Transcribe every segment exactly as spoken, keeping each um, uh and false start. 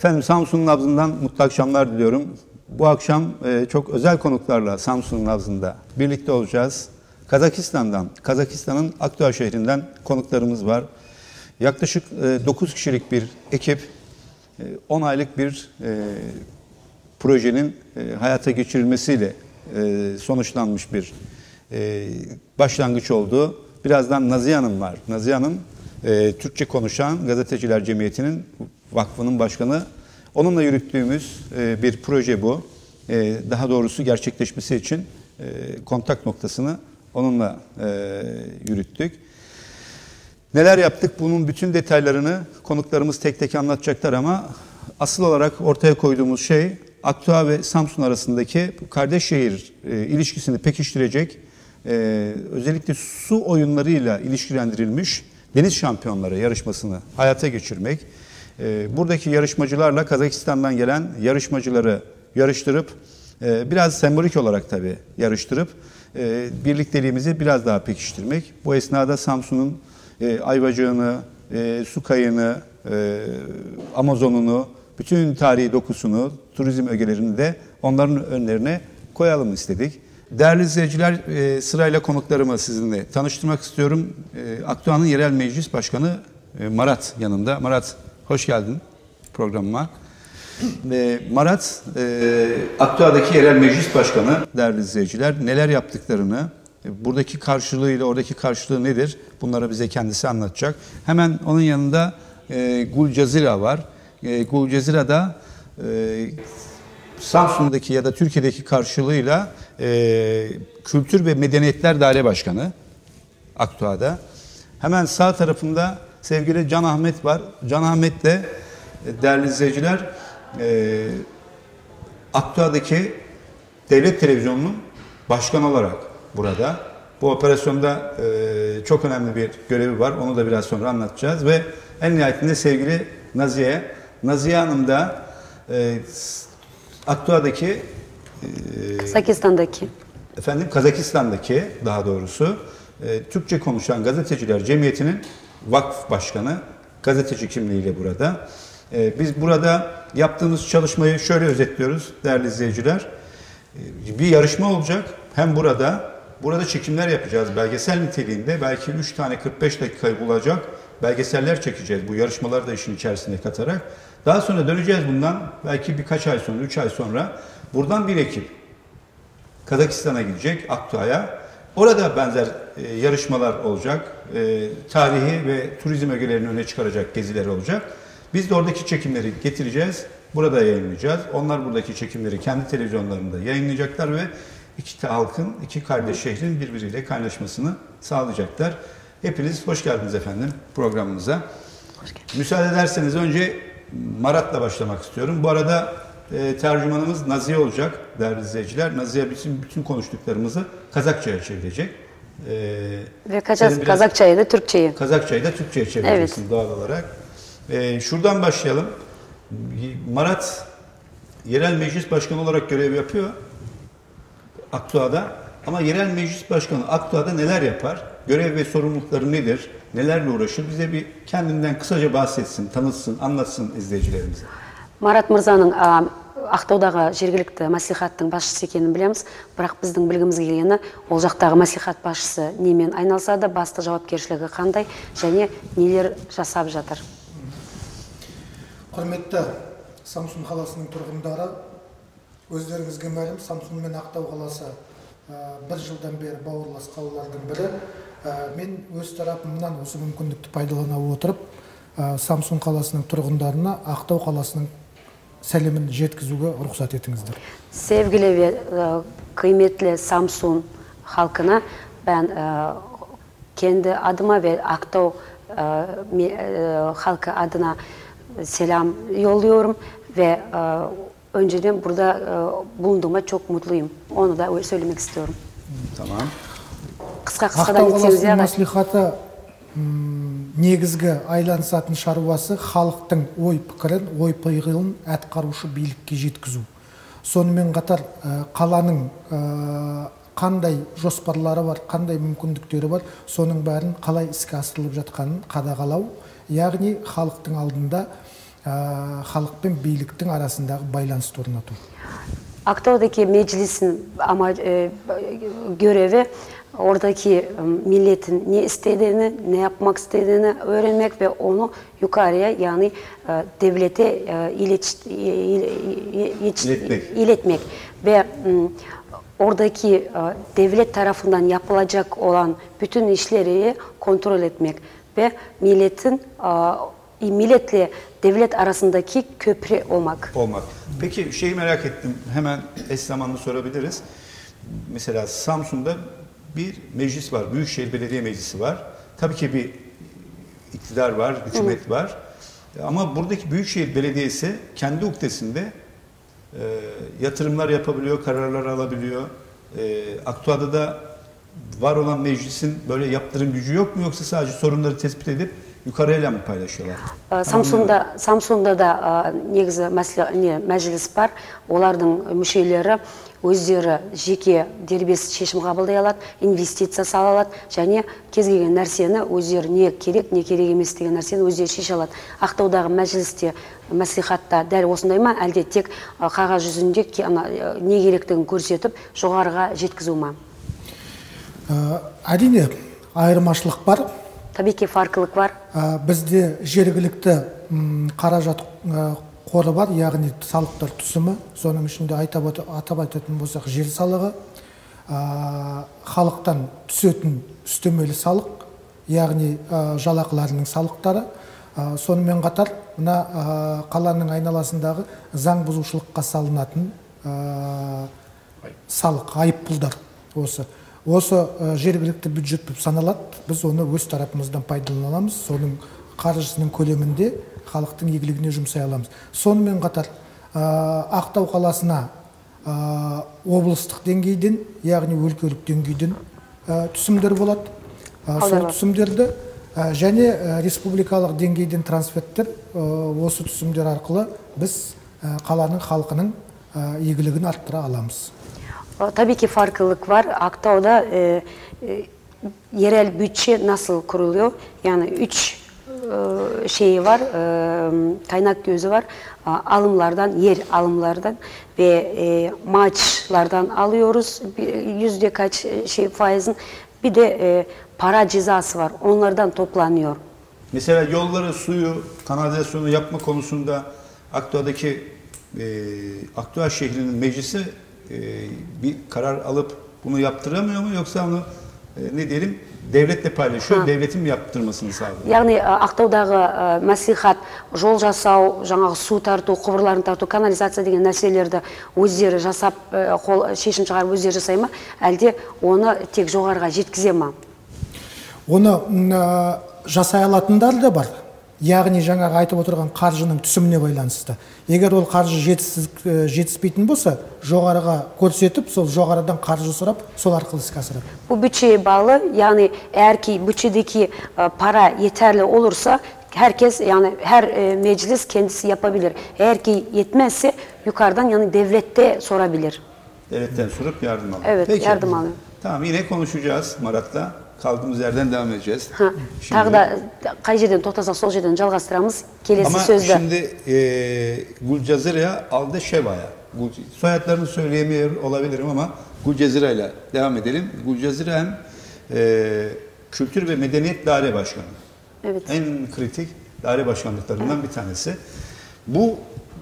Efendim Samsun'un nabzından mutlu akşamlar diliyorum. Bu akşam e, çok özel konuklarla Samsun'un nabzında birlikte olacağız. Kazakistan'dan, Kazakistan'ın Akdoğa şehrinden konuklarımız var. Yaklaşık e, dokuz kişilik bir ekip, e, on aylık bir e, projenin e, hayata geçirilmesiyle e, sonuçlanmış bir e, başlangıç oldu. Birazdan Nazihe Hanım var. Nazihe Hanım, e, Türkçe Konuşan Gazeteciler Cemiyeti'nin vakfının başkanı. Onunla yürüttüğümüz e, bir proje bu. E, daha doğrusu gerçekleşmesi için e, kontak noktasını onunla e, yürüttük. Neler yaptık? Bunun bütün detaylarını konuklarımız tek tek anlatacaklar ama asıl olarak ortaya koyduğumuz şey Akdoğa ve Samsun arasındaki kardeş şehir e, ilişkisini pekiştirecek, e, özellikle su oyunlarıyla ilişkilendirilmiş deniz şampiyonları yarışmasını hayata geçirmek. E, buradaki yarışmacılarla Kazakistan'dan gelen yarışmacıları yarıştırıp, e, biraz sembolik olarak tabii yarıştırıp e, birlikteliğimizi biraz daha pekiştirmek. Bu esnada Samsun'un e, Ayvacık'ını, e, su kayını, e, Amazon'unu, bütün tarihi dokusunu, turizm ögelerini de onların önlerine koyalım istedik. Değerli izleyiciler, e, sırayla konuklarımı sizinle tanıştırmak istiyorum. E, Akdoğa'nın Yerel Meclis Başkanı e, Marat yanımda. Marat, hoş geldin programıma. E, Marat, e, Akdoğa'daki Yerel Meclis Başkanı, değerli izleyiciler, neler yaptıklarını, e, buradaki karşılığıyla oradaki karşılığı nedir? Bunları bize kendisi anlatacak. Hemen onun yanında e, Gul Cazira var. E, Gul Cazira'da e, Samsun'daki ya da Türkiye'deki karşılığıyla e, Kültür ve Medeniyetler Daire Başkanı Akdoğa'da. Hemen sağ tarafında sevgili Can Ahmet var. Can Ahmet de e, değerli izleyiciler e, Akdoğa'daki Devlet Televizyonu'nun başkanı olarak burada. Bu operasyonda e, çok önemli bir görevi var. Onu da biraz sonra anlatacağız ve en nihayetinde sevgili Nazihe. Nazihe Hanım da e, Akdoğa'daki e, Kazakistan'daki efendim Kazakistan'daki daha doğrusu e, Türkçe Konuşan Gazeteciler Cemiyeti'nin vakıf başkanı, gazeteci kimliğiyle burada. E, biz burada yaptığımız çalışmayı şöyle özetliyoruz değerli izleyiciler. E, bir yarışma olacak. Hem burada burada çekimler yapacağız belgesel niteliğinde. Belki üç tane kırk beş dakikayı bulacak belgeseller çekeceğiz. Bu yarışmaları da işin içerisine katarak. Daha sonra döneceğiz bundan. Belki birkaç ay sonra, üç ay sonra buradan bir ekip Kazakistan'a gidecek, Akdoğa'ya. Orada benzer e, yarışmalar olacak. E, tarihi ve turizm ögelerini öne çıkaracak geziler olacak. Biz de oradaki çekimleri getireceğiz. Burada yayınlayacağız. Onlar buradaki çekimleri kendi televizyonlarında yayınlayacaklar ve iki halkın, iki kardeş şehrin birbiriyle kaynaşmasını sağlayacaklar. Hepiniz hoş geldiniz efendim programımıza. Hoş geldiniz. Müsaade ederseniz önce Marat'la başlamak istiyorum. Bu arada e, tercümanımız Nazihe olacak değerli izleyiciler. Nazihe bütün, bütün konuştuklarımızı Kazakça'ya çevirecek. E, Ve Kazak, Kazakça'yı da Türkçe'yi. Kazakça'yı da Türkçe'ye çevireceksin evet. Doğal olarak. E, şuradan başlayalım. Marat Yerel Meclis Başkanı olarak görev yapıyor Akdoğa'da. Ama Yerel Meclis Başkanı Akdoğa'da neler yapar? Görev ve sorumlulukları nedir? Nelerle uğraşır? Bize bir kendinden kısaca bahsetsin, tanıtsın, anlatsın izleyicilerimize. Marat Мырзаның Ақтаудағы жергілікті мәслихаттың басшысы екенін білеміз, бірақ біздің білгіміз келгені ол жақтағы мәслихат басшысы немен айналысады, басты жауапкершілігі қандай және нелер жасап жатыр. Құрметті Самсун қаласының тұрғындары, өздеріңізге мәлім, Самсун мен Ақтау қаласы бір жылдан бері бауырлас қалалардың бірі. Мен өз тарапымнан осы мүмкіндікті пайдалана отырып, Самсун қаласының тұрғындарына Ақтау қаласының сәлемін жеткізуге рұқсат етіңіздер. Sevgili ve kıymetli Samsun halkına ben kendi adıma ve Akdoğa halkı adına selam yolluyorum ve önceden burada bulunduğuma çok mutluyum. Onu da söylemek istiyorum. Tamam. Қысқа қысқадан кетсеңіз Ақтау қаласының мәслихаты негізгі айланысатын шаруасы халықтың ой пікірін, ой пиғылын атқарушы билікке жеткізу. Сонымен қатар қаланың қандай жоспарлары бар, қандай мүмкіндіктері бар, соның бәрін қалай іске асырылып жатқанын қадағалау, яғни халықтың алдында халық пен биліктің арасындағы байланысты орнату. Ақтаудагы мeclisin ama e, görevi oradaki milletin ne istediğini, ne yapmak istediğini öğrenmek ve onu yukarıya yani e, devlete e, ilet, ilet, iletmek. iletmek ve m, oradaki e, devlet tarafından yapılacak olan bütün işleri kontrol etmek ve milletin e, milletle devlet arasındaki köprü olmak. Olmak. Peki şeyi merak ettim. Hemen eş zamanlı sorabiliriz. Mesela Samsun'da bir meclis var. Büyükşehir Belediye Meclisi var. Tabii ki bir iktidar var, hükümet evet. var. Ama buradaki Büyükşehir Belediyesi kendi uhdesinde e, yatırımlar yapabiliyor, kararlar alabiliyor. E, Aktua'da da var olan meclisin böyle yaptırım gücü yok mu, yoksa sadece sorunları tespit edip yukarıyla mı paylaşıyorlar? Samsun'da Samsun'da da негізі мәжіліс бар. Олардың мүшелері өздері жеке дербес шешім қабылдай алады, инвестиция сала алады және кез келген нәрсені өздері не керек, не керек емес деген нәрсені өздері шеше алады. Ақтаудағы мәжілісте, мәслихатта дәл осындай ма, әлде тек қағаз жүзінде не керектігін көрсетіп жоғарыға жеткізу ма? Әрине, айырмашылық бар. Tabii ki farklılık var. Бізде жергілікті қаражат қоры бар, яғни салықтар түсімі. Соның ішінде атап айтатын болсақ, жер салығы, халықтан түсетін үстемелі салық, яғни жалақыларының салықтары. Сонымен қатар, мына қаланың айналасындағы заң бұзушылыққа салынатын салық, айыппұлдар осы. Осы жергілікті бюджет болып саналады. Біз оны өз тарапымыздан пайдаланамыз. Соның қаржысының көлемінде халықтың игілігіне жұмсай аламыз. Сонымен қатар Ақтау қаласына облыстық деңгейден, яғни өлкелік деңгейден түсімдер болады. Сол түсімдерді және республикалық деңгейден трансферттер, осы түсімдер арқылы біз қаланың халқының игілігін арттыра аламыз. Tabii ki farklılık var. Aktau'da e, e, yerel bütçe nasıl kuruluyor? Yani üç e, şeyi var, e, kaynak gözü var. Alımlardan, yer alımlardan ve e, maaşlardan alıyoruz. Yüzde kaç şey faizin. Bir de e, para cezası var. Onlardan toplanıyor. Mesela yolları, suyu, kanalizasyonu yapma konusunda Aktua'daki e, Aktua şehrinin meclisi bir karar alıp bunu yaptıramıyor mu, yoksa onu ne diyelim devletle paylaşıyor, ha. devletin mi yaptırmasını sağlıyor? Yani Ақтаудағы мәслихат жол жасау, жаңағы су тарту, құбырларын тарту, канализация деген нәрселерді өздері жасап, шешім шығарып өздері жасай ма, әлде оны тек жоғарыға жеткізе ма? Оны жасай алатындар да бар. Яғни жаңағы айтып отырған қаржының түсіміне байланысты. Егер ол қаржы жетіспейтін болса, жоғарыға көрсетіп, сол жоғарыдан қаржы сұрап, сол арқылы іске асырады. Bu bütçeye bağlı, yani eğer ki bütçedeki para yeterli olursa, herkes yani her e, meclis kendisi yapabilir. Eğer ki yetmezse yukarıdan yani devlette sorabilir. Devletten sorup yardım alıyor. Evet, Peki. yardım alıyor. Tamam, yine konuşacağız Marat'la. Kaldığımız yerden devam edeceğiz. Ha, tағы da қай жерден тоқтасақ сол жерден жалғастырамыз. Келесі sözde. Ama şimdi e, Gulcezira Aldesheva'ya, soyadlarını söyleyemiyor olabilirim ama Gulcezira ile devam edelim. Gulcezira hem e, Kültür ve Medeniyet Daire Başkanı. Evet. En kritik daire başkanlıklarından evet. bir tanesi. Bu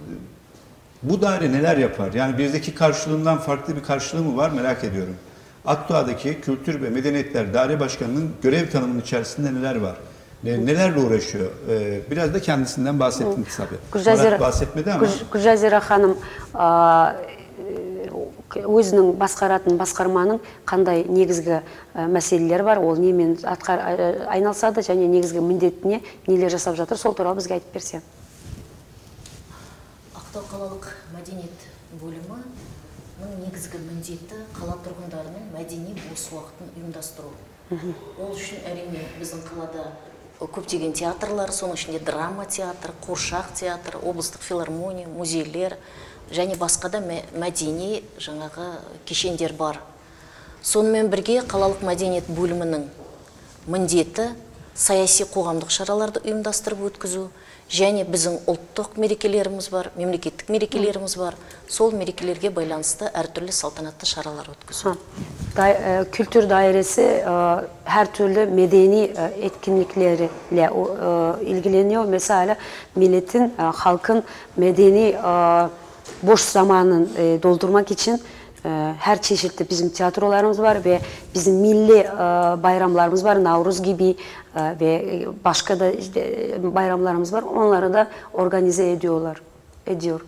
bu daire neler yapar? Yani bizdeki karşılığından farklı bir karşılığı mı var, merak ediyorum. Aktua'daki Kültür ve Medeniyetler Daire Başkanı'nın görev tanımının içerisinde neler var? Nelerle uğraşıyor? Biraz da kendisinden bahsettiniz tabii. Marat bahsetmedi ama. Gulcezira Hanım өзінің басқаратын басқарманың қандай негізгі мәселелері бар, ол немен айналысады және негізгі міндетіне нелер жасап жатыр, сол туралы бізге айтып берсе. Ақтау қалалық мәдениет бөлімі негізгі міндеті қала тұрғындарының мәдени бос уақытын ұйымдастыру. Ол үшін әрине біздің қалада көптеген театрлар, соның ішінде драма театры, қуыршақ театры, облыстық филармония, музейлер және басқа да мәдени жаңағы кешендер бар. Сонымен бірге қалалық мәдениет бөлімінің міндеті саяси қоғамдық шараларды ұйымдастырып өткізу, және біздің ұлттық мерекелеріміз бар, мемлекеттік мерекелеріміз бар. Сол мерекелерге байланысты әртүрлі салтанатты шаралар өткізу. Kültür dairesi her türlü medeni etkinliklerle ilgileniyor. Mesela milletin, halkın medeni boş zamanını doldurmak için her çeşitli bizim tiyatrolarımız var ve bizim milli bayramlarımız var. Navruz gibi ve başka da işte bayramlarımız var. Onları da organize ediyorlar, ediyor.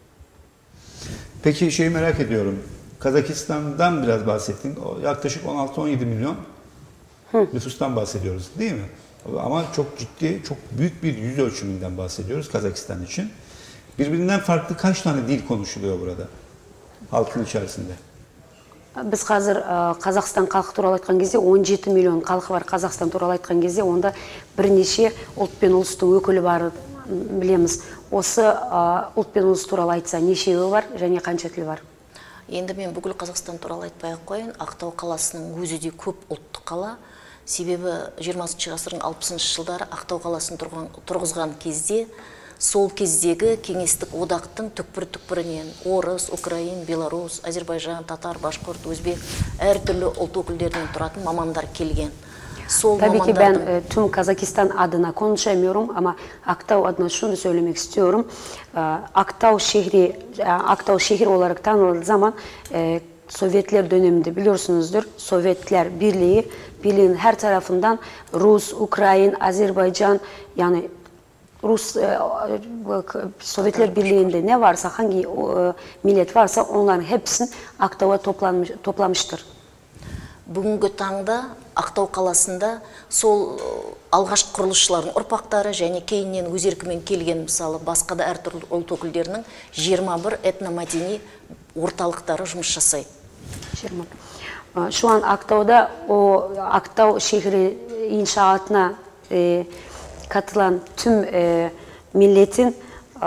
Peki şeyi merak ediyorum. Kazakistan'dan biraz bahsettin. O yaklaşık on altı on yedi milyon Hı. nüfustan bahsediyoruz değil mi? Ama çok ciddi, çok büyük bir yüz ölçümünden bahsediyoruz Kazakistan için. Birbirinden farklı kaç tane dil konuşuluyor burada? Halkın içerisinde. Biz hazır Қазақстан халқы туралы айтқан кезде он жеті миллион халқы бар Қазақстан туралы айтқан кезде онда бірнеше ұлт пен ұлыстың өкілі бар білеміз. Осы ұлт пен ұлыс туралы айтса нешеуі бар және қанша тілі бар? Енді мен бүкіл Қазақстан туралы айтпай ақ қояйын. Ақтау қаласының өзі де көп ұлтты қала. Себебі жиырмасыншы ғасырдың алпысыншы жылдары Ақтау қаласын тұрғызған кезде сол кездегі кеңестік одақтың түкпір-түкпірінен орыс, украин, белорус, Азербайжан, татар, башқұрт, өзбек әртүрлі ұлт өкілдерінен тұратын мамандар келген. Tabii ki ben tüm Kazakistan adına konuşamıyorum ama Aktau adına şunu söylemek istiyorum. Aktau şehri, Aktau şehir olarak tanındığı zaman Sovyetler döneminde biliyorsunuzdur. Sovyetler Birliği, Birliğin her tarafından Rus, Ukrayn, Azerbaycan yani Rus, Sovyetler Birliği'nde ne varsa, hangi millet varsa onların hepsini Aktau'a toplanmış, toplamıştır. Бүгінгі таңда Ақтау қаласында сол алғашқы құрылысшылардың ұрпақтары және кейіннен өз еркімен келген мысалы басқа да әртүрлі ұлт өкілдерінің жиырма бір этномәдени орталықтары жұмыс жасайды. Şu an Aktau'da o Aktau şehri inşaatına e, katılan tüm e, milletin e,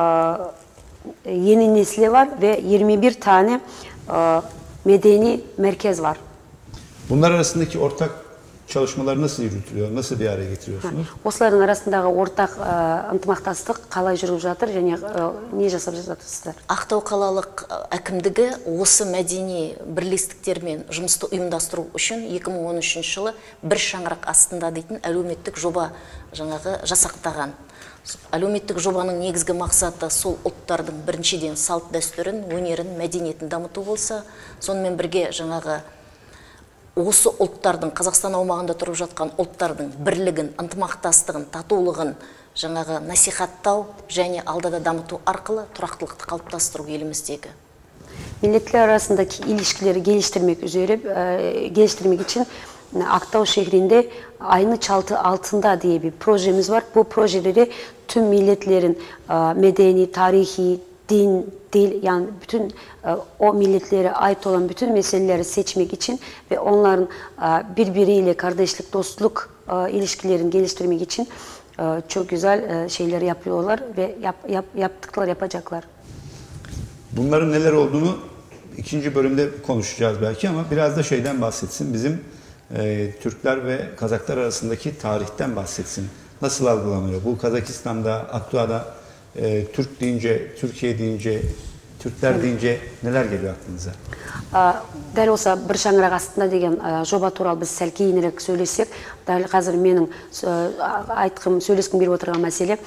yeni nesli var ve yirmi bir tane e, medeni merkez var. Bunlar arasındaki ortak çalışmalar nasıl yürütülüyor? Nasıl bir araya getiriyorsunuz? Осылардың арасындағы ортақ ынтымақтастық қалай жүріп жатыр және не жасап жатырсыздар? Ақтау қалалық әкімдігі осы мәдени бірлестіктермен жұмысты ұйымдастыру үшін екі мың он үшінші жылы бір шаңырақ астында дейтін әлеуметтік жоба жаңағы жасақтаған. Әлеуметтік жобаның негізгі мақсаты сол ұлттардың біріншіден салт дәстүрін, өнерін, мәдениетін дамыту болса, сонымен бірге жаңағы осы ұлттардың, Қазақстан аумағында тұрып жатқан ұлттардың бірлігін, ынтымақтастығын, татулығын жаңағы насихаттау және алдада дамыту арқылы тұрақтылықты қалыптастыру еліміздегі. Milletler arasındaki ilişkileri geliştirmek üzere, geliştirmek için Aktau şehrinde aynı çatı altında diye bir projemiz var. Bu projeleri tüm milletlerin medeni, tarihi, din, dil yani bütün o milletlere ait olan bütün meseleleri seçmek için ve onların birbiriyle kardeşlik, dostluk ilişkilerini geliştirmek için çok güzel şeyler yapıyorlar ve yap, yap, yaptıklar, yapacaklar. Bunların neler olduğunu ikinci bölümde konuşacağız belki ama biraz da şeyden bahsetsin. Bizim e, Türkler ve Kazaklar arasındaki tarihten bahsetsin. Nasıl algılanıyor? Bu Kazakistan'da, Aktau'da e, Türk deyince, Türkiye deyince, Türkler deyince neler geliyor aklınıza? Дәл осы бір шаңырақ астында деген жоба туралы біз сәл кейінірек сөйлесек, дәл қазір менің айтқым, сөйлескім келіп отырған мәселе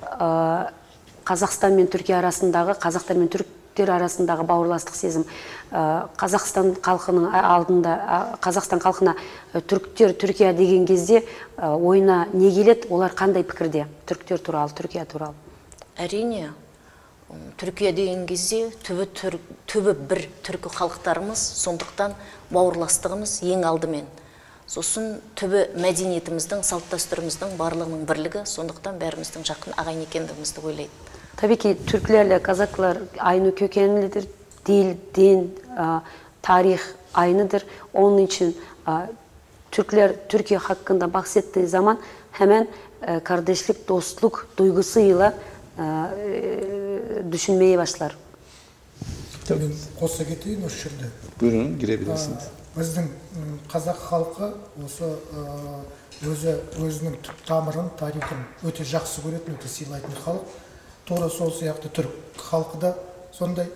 Қазақстан мен Түркия арасындағы, қазақтар мен түріктер арасындағы бауырластық сезім. Қазақстан халқының алдында, Қазақстан халқына түріктер, Түркия деген кезде ойына не келеді, олар қандай пікірде түріктер туралы, Түркия туралы? Әрине, Түркия деген кезде түбі, түбі бір түркі халықтарымыз, сондықтан бауырластығымыз ең алдымен. Сосын түбі мәдениетіміздің, салт дәстүріміздің барлығының бірлігі, сондықтан бәріміздің жақын ағайын екендігімізді ойлайды. Tabii ki Türklerle Kazaklar aynı kökenlidir. Dil, din, tarih aynıdır. Onun için Türkler Türkiye hakkında bahsettiği zaman hemen kardeşlik, dostluk duygusuyla düşünmeye başlar. Мен қоса кетейін осы жерде. Buyurun, girebilirsiniz. Біздің қазақ халқы осы өзі өзінің түп тамырын, тарихын өте жақсы көретін, өте сыйлайтын халық. Тура сол сияқты түрік халқы да сондай.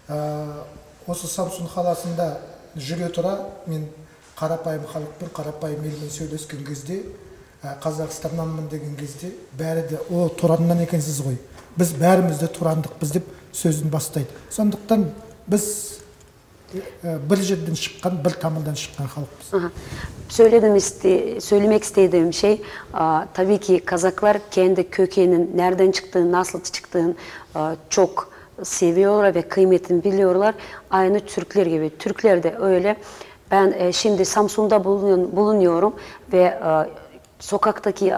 Осы Самсун қаласында жүре тұра мен қарапайым халықпен, қарапайым елмен сөйлескен кезде, Қазақстаннанмын деген кезде бәрі де о Тураннан екенсіз ғой. Біз бәріміз де Турандықпыз деп сөзін бастайды. Сондықтан біз bir жерден шыққан, bir тамырдан шыққан халықпыз. Söyledim iste, söylemek istediğim şey, tabii ki Kazaklar kendi kökenin nereden çıktığını, nasıl çıktığını çok seviyorlar ve kıymetini biliyorlar. Aynı Türkler gibi. Türkler de öyle. Ben şimdi Samsun'da bulunuyorum ve sokaktaki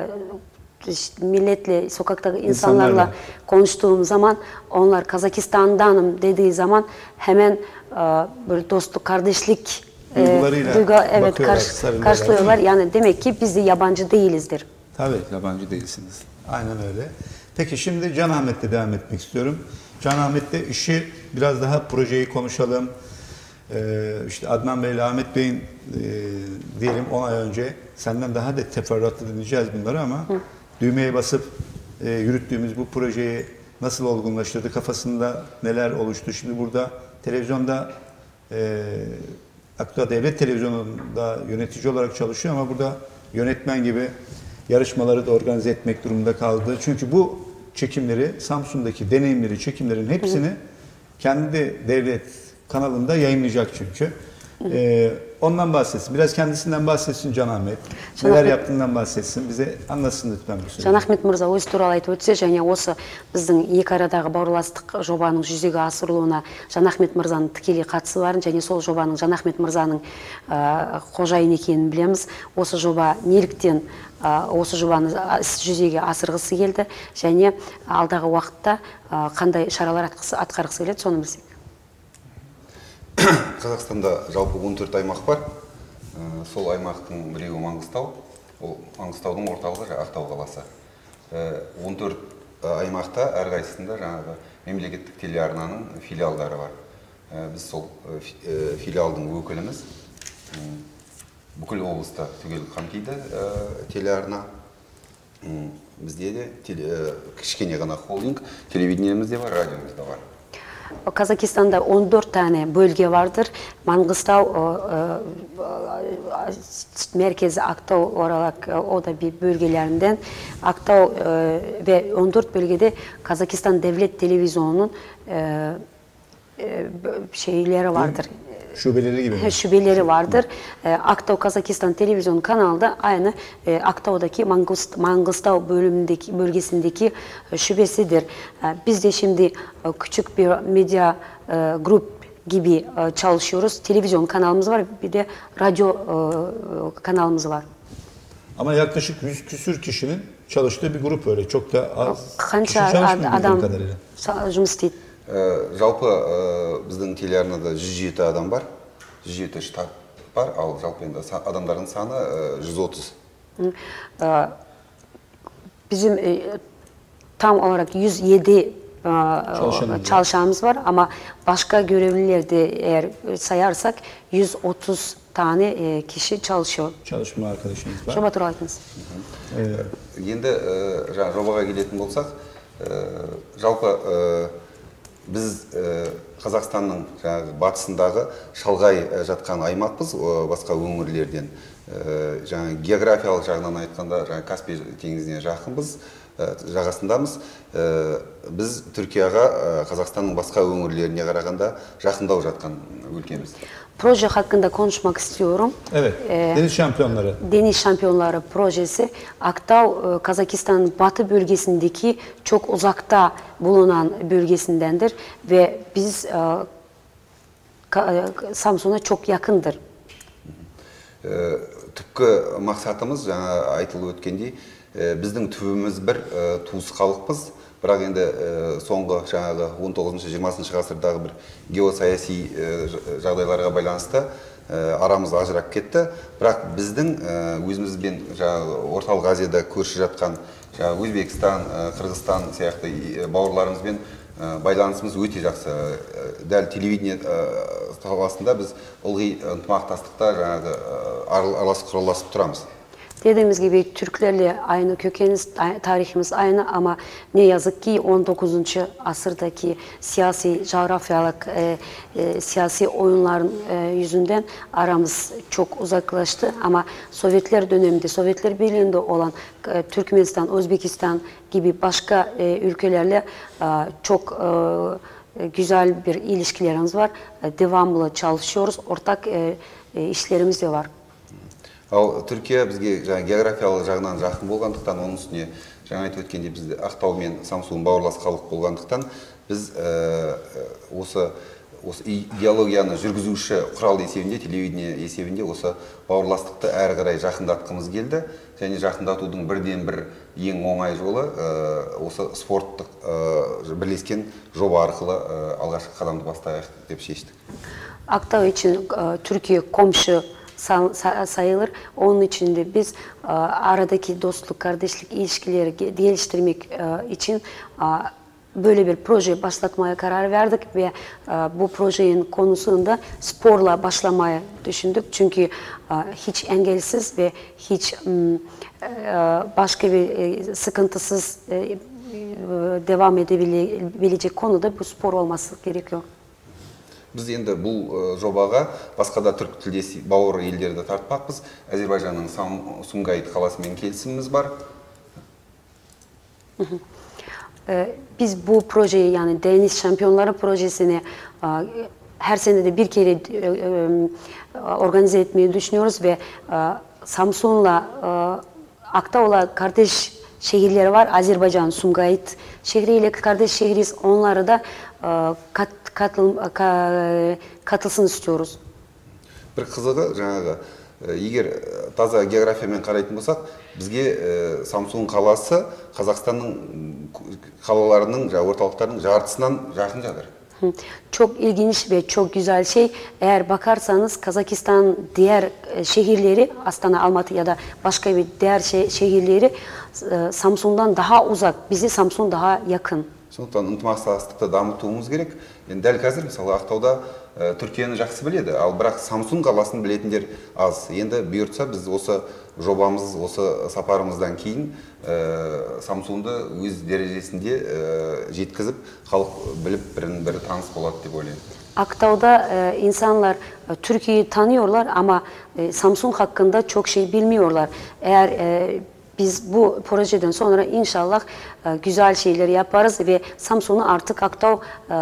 milletle, sokaktaki insanlarla, insanlarla konuştuğum zaman onlar Kazakistan'danım dediği zaman hemen böyle dostluk, kardeşlik duygularıyla duygu, evet, karş, karşılıyorlar. Yani demek ki biz de yabancı değilizdir. Tabii yabancı değilsiniz. Aynen öyle. Peki şimdi Can Ahmet'le devam etmek istiyorum. Can Ahmet'le işi biraz daha projeyi konuşalım. Ee, işte Adnan Bey ile Ahmet Bey'in e, diyelim on ay önce senden daha da teferruatlı dinleyeceğiz bunları ama Hı. düğmeye basıp e, yürüttüğümüz bu projeyi nasıl olgunlaştırdı, kafasında neler oluştu? Şimdi burada televizyonda e, Aktua Devlet Televizyonu'nda yönetici olarak çalışıyor ama burada yönetmen gibi yarışmaları da organize etmek durumunda kaldı. Çünkü bu çekimleri, Samsun'daki deneyimleri, çekimlerin hepsini Hı. kendi devlet kanalında yayınlayacak çünkü. Ee, ondan bahsetsin. Biraz kendisinden bahsetsin Can Ahmet. Neler yaptığından bahsetsin. Bize anlatsın lütfen bu süreci. Can Ahmet Mырза өз туралы айтып өтсе, және осы біздің екі арадағы бауырластық жобаның жүзеге асырылуына Can Ahmet Мырзаның тікелей қатысы барын және сол жобаның Can Ahmet Мырзаның қожайын екенін білеміз. Осы жоба неліктен осы жобаны жүзеге асырғысы келді және алдағы уақытта қандай шаралар атқарғысы келеді, соны білсек. Қазақстанда жалпы он төрт аймақ бар. Сол аймақтың біреуі Маңғыстау. Ол Маңғыстаудың орталығы Ақтау қаласы. он төрт аймақта әрқайсысында жаңағы мемлекеттік телеарнаның филиалдары бар. Біз сол филиалдың өкіліміз. Бүкіл облыста түгел қамтиды телеарна. Бізде де кішкене ғана холдинг, телевидениеміз де бар, радиомыз да бар. Kazakistan'da on dört tane bölge vardır. Mangistau merkezi Aktau olarak o da bir bölgelerinden. Aktau ve on dört bölgede Kazakistan Devlet Televizyonu'nun şeyleri vardır. Şubeleri gibi. Şubeleri vardır. Aktau Kazakistan Televizyon kanalı da aynı Aktau'daki Mangistau bölümündeki bölgesindeki şubesidir. Biz de şimdi küçük bir medya grup gibi çalışıyoruz. Televizyon kanalımız var, bir de radyo kanalımız var. Ama yaklaşık yüz küsür kişinin çalıştığı bir grup öyle. Çok da az kişi çalışmıyor adam kadarıyla. Жұмыс істейді. Жалпы біздің телеарнада жүз жеті адам бар, жүз жеті штат бар, ал жалпы енді адамдардың саны жүз otuz. Bizim tam olarak yüz yedi çalışanımız var ama başka görevliler de eğer sayarsak yüz otuz tane kişi çalışıyor. Çalışma arkadaşımız var. Жоба туралы айтыңыз. Енді жобаға келетін болсақ, жалпы біз Қазақстанның батысындағы шалғай жатқан аймақпыз, басқа өңірлерден. Географиялық жағынан айтқанда Каспий теңізіне жақынбыз, жағасындамыз. Біз Түркияға Қазақстанның басқа өңірлеріне қарағанда жақындау жатқан ülkemiz. Proje hakkında konuşmak istiyorum. Evet, ee, Deniz Şampiyonları. Deniz Şampiyonları projesi Aktau, Kazakistan'ın batı bölgesindeki çok uzakta bulunan bölgesindendir ve biz Samsun'a çok yakındır. Түпкі мақсатымыз, жаңа айтылып өткендей, біздің түбіміз бір туыс халықпыз. Бірақ енді соңғы жаңағы он тоғызыншы жиырмасыншы ғасырдағы бір геосаяси жағдайларға байланысты арамыз ажырап кетті. Бірақ біздің өзімізбен орталық Азияда көрші жатқан Өзбекстан, Қырғызстан сияқты бауырларымызбен байланысымыз өте жақсы. Дәл телевидение саласында біз ылғи ынтымақтастықта жаңағы араласып құраласып тұрамыз. Dediğimiz gibi Türklerle aynı kökeniz, tarihimiz aynı ama ne yazık ki on dokuzuncu asırdaki siyasi, coğrafyalık, e, e, siyasi oyunların e, yüzünden aramız çok uzaklaştı. Ama Sovyetler döneminde, Sovyetler Birliği'nde olan e, Türkmenistan, Özbekistan gibi başka e, ülkelerle e, çok e, güzel bir ilişkilerimiz var. E, devamlı çalışıyoruz, ortak e, e, işlerimiz de var. Ал Түркия бізге жаңа географиялық жағынан жақын болғандықтан, оның үстіне жаңа айтып өткенде бізде Ақтау мен Самсун бауырлас халық болғандықтан, біз ә, осы осы идеологияны жүргізуші құрал есебінде, телевидение есебінде осы бауырластықты әрі қарай жақындатқымыз келді. Және жақындатудың бірден бір ең оңай жолы ә, осы спорттық ә, бірлескен жоба арқылы ә, алғашқы қадамды бастайық деп шештік. Ақтау için e, Türkiye komşu sayılır. Onun için de biz aradaki dostluk, kardeşlik ilişkileri geliştirmek için böyle bir proje başlatmaya karar verdik ve bu projenin konusunda sporla başlamaya düşündük. Çünkü hiç engelsiz ve hiç başka bir sıkıntısız devam edebilecek konuda bu spor olması gerekiyor. Біз енді бұл жобаға басқа да түрк тілдес бауыр елдерді тартпақпыз. Әзербайжанның Сумгайыт қаласымен келісіміміз бар. Biz bu projeyi, yani Deniz Şampiyonları projesini her senede bir kere organize etmeyi düşünüyoruz ve Samsun'la Aktau'la kardeş şehirleri var. Azerbaycan, Sumgayit şehriyle kardeş şehriyiz. Onları da kat, katıl, ka, katılsın istiyoruz. Bir қызығы, жаңағы, егер таза географиямен қарайтын болсақ, бізге Самсун қаласы Қазақстанның қалаларының, орталықтарының жартысынан жақын жатыр. Çok ilginç ve çok güzel şey. Eğer bakarsanız Kazakistan diğer şehirleri, Astana, Almatı ya da başka bir diğer şehirleri Samsun'dan daha uzak. Bizi Samsun daha yakın. Сондықтан ынтымақтастықты дамытуымыз керек. Енді дәл қазір мысалы Ақтауда Түркияны жақсы біледі, ал бірақ Самсун қаласын білетіндер аз. Енді бұйыртса біз осы жобамыз, осы сапарымыздан кейін Самсунды өз дәрежесінде жеткізіп, халық біліп бірін-бірі таныс болады деп ойлаймын. Aktau'da e, insanlar e, Türkiye'yi tanıyorlar ama e, Samsun hakkında çok şey bilmiyorlar. Eğer e, biz bu projeden sonra inşallah e, güzel şeyler yaparız ve Samsun'u artık Aktau, e,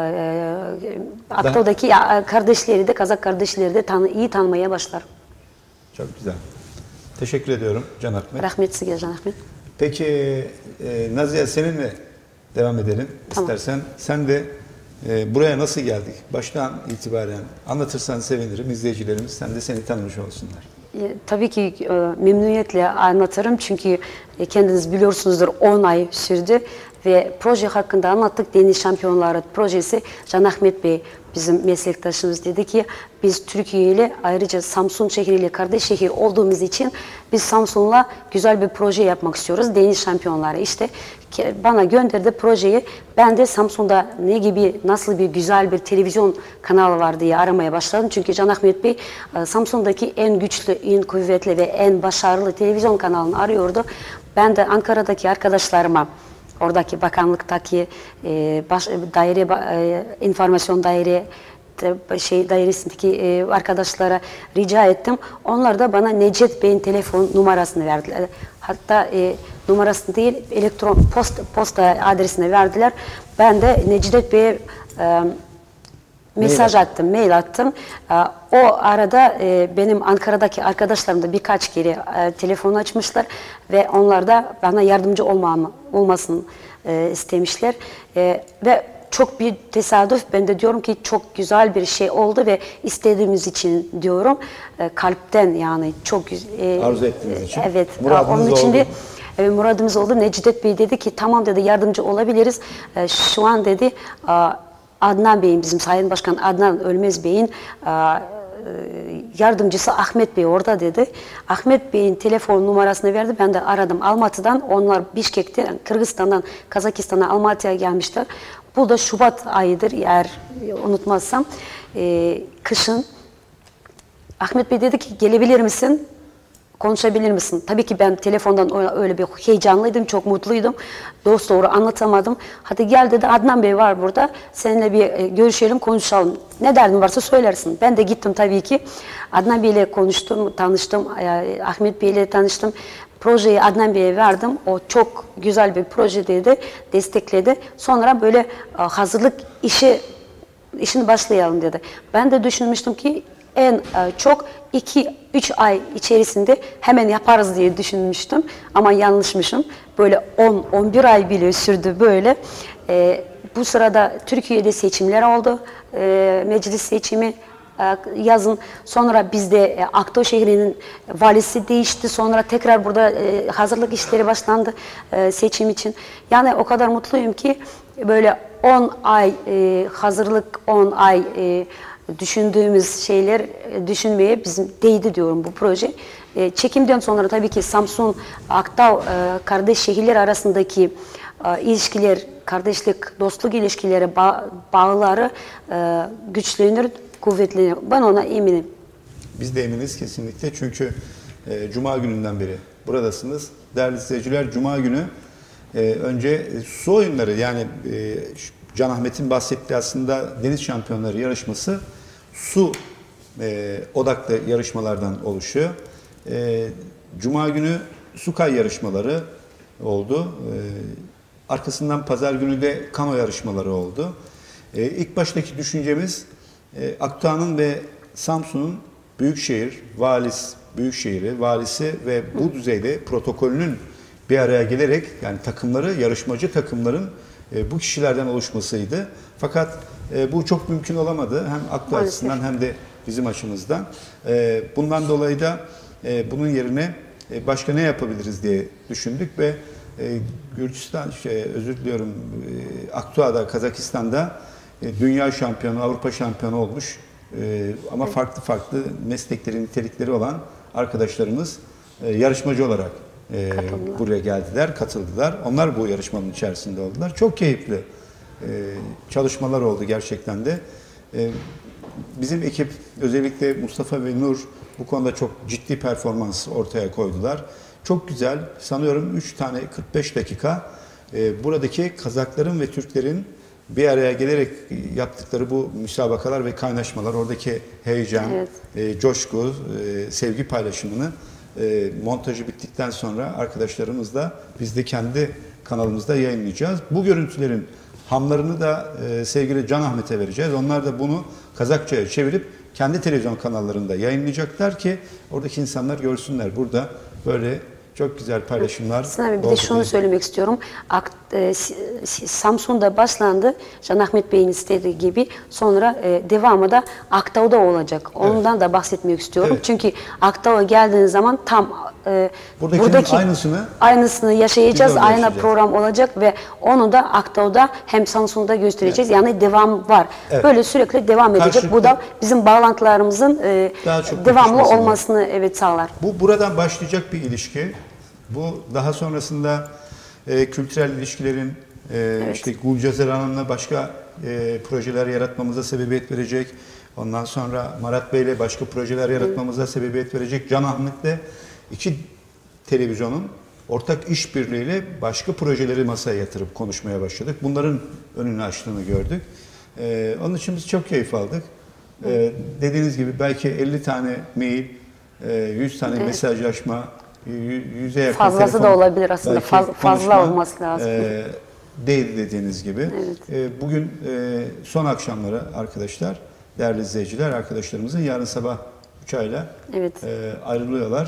e, Aktau'daki da, kardeşleri de, Kazak kardeşleri de tanı, iyi tanımaya başlar. Çok güzel. Teşekkür ediyorum Can Ahmet. Rahmet size Can Ahmet. Peki e, Naziye, seninle devam edelim. Tamam. İstersen sen de e, buraya nasıl geldik? Baştan itibaren anlatırsan sevinirim. İzleyicilerimiz sen de seni tanımış olsunlar. E, tabii ki e, memnuniyetle anlatırım çünkü e, kendiniz biliyorsunuzdur on ay sürdü ve proje hakkında anlattık. Deniz Şampiyonları projesi. Can Ahmet Bey bizim meslektaşımız dedi ki biz Türkiye ile ayrıca Samsun şehriyle kardeş şehir olduğumuz için biz Samsun'la güzel bir proje yapmak istiyoruz. Deniz Şampiyonları işte bana gönderdi projeyi. Ben de Samsun'da ne gibi, nasıl bir güzel bir televizyon kanalı var diye aramaya başladım. Çünkü Can Ahmet Bey Samsun'daki en güçlü, en kuvvetli ve en başarılı televizyon kanalını arıyordu. Ben de Ankara'daki arkadaşlarıma, oradaki bakanlıktaki e, baş, daire, e, informasyon daire de, şey dairesindeki e, arkadaşlara rica ettim. Onlar da bana Necdet Bey'in telefon numarasını verdiler. Hatta e, numarasını değil, elektron post, posta adresini verdiler. Ben de Necdet Bey'e e, mesaj attım, mail attım. O arada benim Ankara'daki arkadaşlarım da birkaç kere telefon açmışlar ve onlar da bana yardımcı olmamı, olmasını istemişler. Ve çok bir tesadüf, ben de diyorum ki çok güzel bir şey oldu ve istediğimiz için diyorum, kalpten yani çok güzel. Arzu ettiğiniz için. Evet, muradınız onun için oldu. de evet, muradımız oldu. Necdet Bey dedi ki tamam dedi, yardımcı olabiliriz. Şu an dedi Adnan Bey'in, bizim Sayın Başkan Adnan Ölmez Bey'in yardımcısı Ahmet Bey orada dedi. Ahmet Bey'in telefon numarasını verdi. Ben de aradım Almatı'dan. Onlar Bişkek'te, Kırgızistan'dan Kazakistan'a, Almatı'ya gelmişler. Bu da Şubat ayıdır eğer unutmazsam. E, kışın Ahmet Bey dedi ki gelebilir misin? Konuşabilir misin? Tabii ki ben telefondan öyle bir heyecanlıydım, çok mutluydum. Dost doğru anlatamadım. Hadi gel dedi, Adnan Bey var burada. Seninle bir görüşelim, konuşalım. Ne derdin varsa söylersin. Ben de gittim tabii ki. Adnan Bey ile konuştum, tanıştım. Ahmet Bey ile tanıştım. Projeyi Adnan Bey'e verdim. O çok güzel bir proje dedi, destekledi. Sonra böyle hazırlık işi işini başlayalım dedi. Ben de düşünmüştüm ki en çok iki üç ay içerisinde hemen yaparız diye düşünmüştüm. Ama yanlışmışım. Böyle on on bir ay bile sürdü böyle. E, bu sırada Türkiye'de seçimler oldu. E, meclis seçimi e, yazın. Sonra bizde e, Aktoy şehrinin valisi değişti. Sonra tekrar burada e, hazırlık işleri başlandı e, seçim için. Yani o kadar mutluyum ki böyle on ay e, hazırlık, on ay e, düşündüğümüz şeyler düşünmeye bizim değdi diyorum bu proje. E, çekimden sonra tabii ki Samsun, Aktav e, kardeş şehirler arasındaki e, ilişkiler, kardeşlik, dostluk ilişkileri, bağ, bağları e, güçlenir, kuvvetlenir. Ben ona eminim. Biz de eminiz kesinlikle çünkü e, Cuma gününden beri buradasınız. Değerli izleyiciler, Cuma günü e, önce su oyunları yani e, Can Ahmet'in bahsettiği aslında deniz şampiyonları yarışması su e, odaklı yarışmalardan oluşuyor. E, Cuma günü su kay yarışmaları oldu. E, arkasından pazar günü de kano yarışmaları oldu. E, ilk baştaki düşüncemiz e, Akdoğan'ın ve Samsun'un büyükşehir, valis, büyükşehiri, valisi ve bu düzeyde protokolünün bir araya gelerek yani takımları, yarışmacı takımların e, bu kişilerden oluşmasıydı. Fakat e, bu çok mümkün olamadı. Hem Akdoğan açısından hem de bizim açımızdan. E, bundan dolayı da e, bunun yerine e, başka ne yapabiliriz diye düşündük ve e, Gürcistan, şey, özür diliyorum, e, Akdoğan'da, Kazakistan'da e, dünya şampiyonu, Avrupa şampiyonu olmuş e, ama farklı farklı meslekleri, nitelikleri olan arkadaşlarımız e, yarışmacı olarak e, buraya geldiler, katıldılar. Onlar bu yarışmanın içerisinde oldular. Çok keyifli e, çalışmalar oldu gerçekten de. E, bizim ekip, özellikle Mustafa ve Nur bu konuda çok ciddi performans ortaya koydular. Çok güzel, sanıyorum üç tane kırk beş dakika e, buradaki Kazakların ve Türklerin bir araya gelerek yaptıkları bu müsabakalar ve kaynaşmalar, oradaki heyecan, evet. e, coşku, e, sevgi paylaşımını e, montajı bittikten sonra arkadaşlarımızla biz de kendi kanalımızda yayınlayacağız. Bu görüntülerin hamlarını da e, sevgili Can Ahmet'e vereceğiz. Onlar da bunu Kazakça'ya çevirip kendi televizyon kanallarında yayınlayacaklar ki oradaki insanlar görsünler. Burada böyle çok güzel paylaşımlar. Sinan bir de şunu değil. söylemek istiyorum. Ak, e, Samsun'da başlandı. Can Ahmet Bey'in istediği gibi. Sonra e, devamı da Akdağ'da olacak. Ondan evet. da bahsetmek istiyorum. Evet. Çünkü Akdağ'a geldiğiniz zaman tam e, buradaki aynısını, aynısını yaşayacağız. Aynı program olacak ve onu da Akdağ'da hem Samsun'da göstereceğiz. Evet. Yani devam var. Evet. Böyle sürekli devam edecek. Karşılıklı, bu da bizim bağlantılarımızın e, devamlı olmasını evet sağlar. Bu buradan başlayacak bir ilişki. Bu daha sonrasında e, kültürel ilişkilerin e, evet. işte Gülcezer Hanım'la başka e, projeler yaratmamıza sebebiyet verecek. Ondan sonra Marat Bey'le başka projeler yaratmamıza evet. sebebiyet verecek. Can Ahmet'le iki televizyonun ortak işbirliğiyle başka projeleri masaya yatırıp konuşmaya başladık. Bunların önünü açtığını gördük. E, onun için biz çok keyif aldık. E, dediğiniz gibi belki elli tane mail, e, yüz tane evet. mesajlaşma, yüze yakın fazlası telefon, da olabilir aslında Faz, fazla olması lazım. E, değil dediğiniz gibi. Evet. E, bugün e, son akşamları arkadaşlar, değerli izleyiciler, arkadaşlarımızın yarın sabah uçağıyla evet. e, ayrılıyorlar.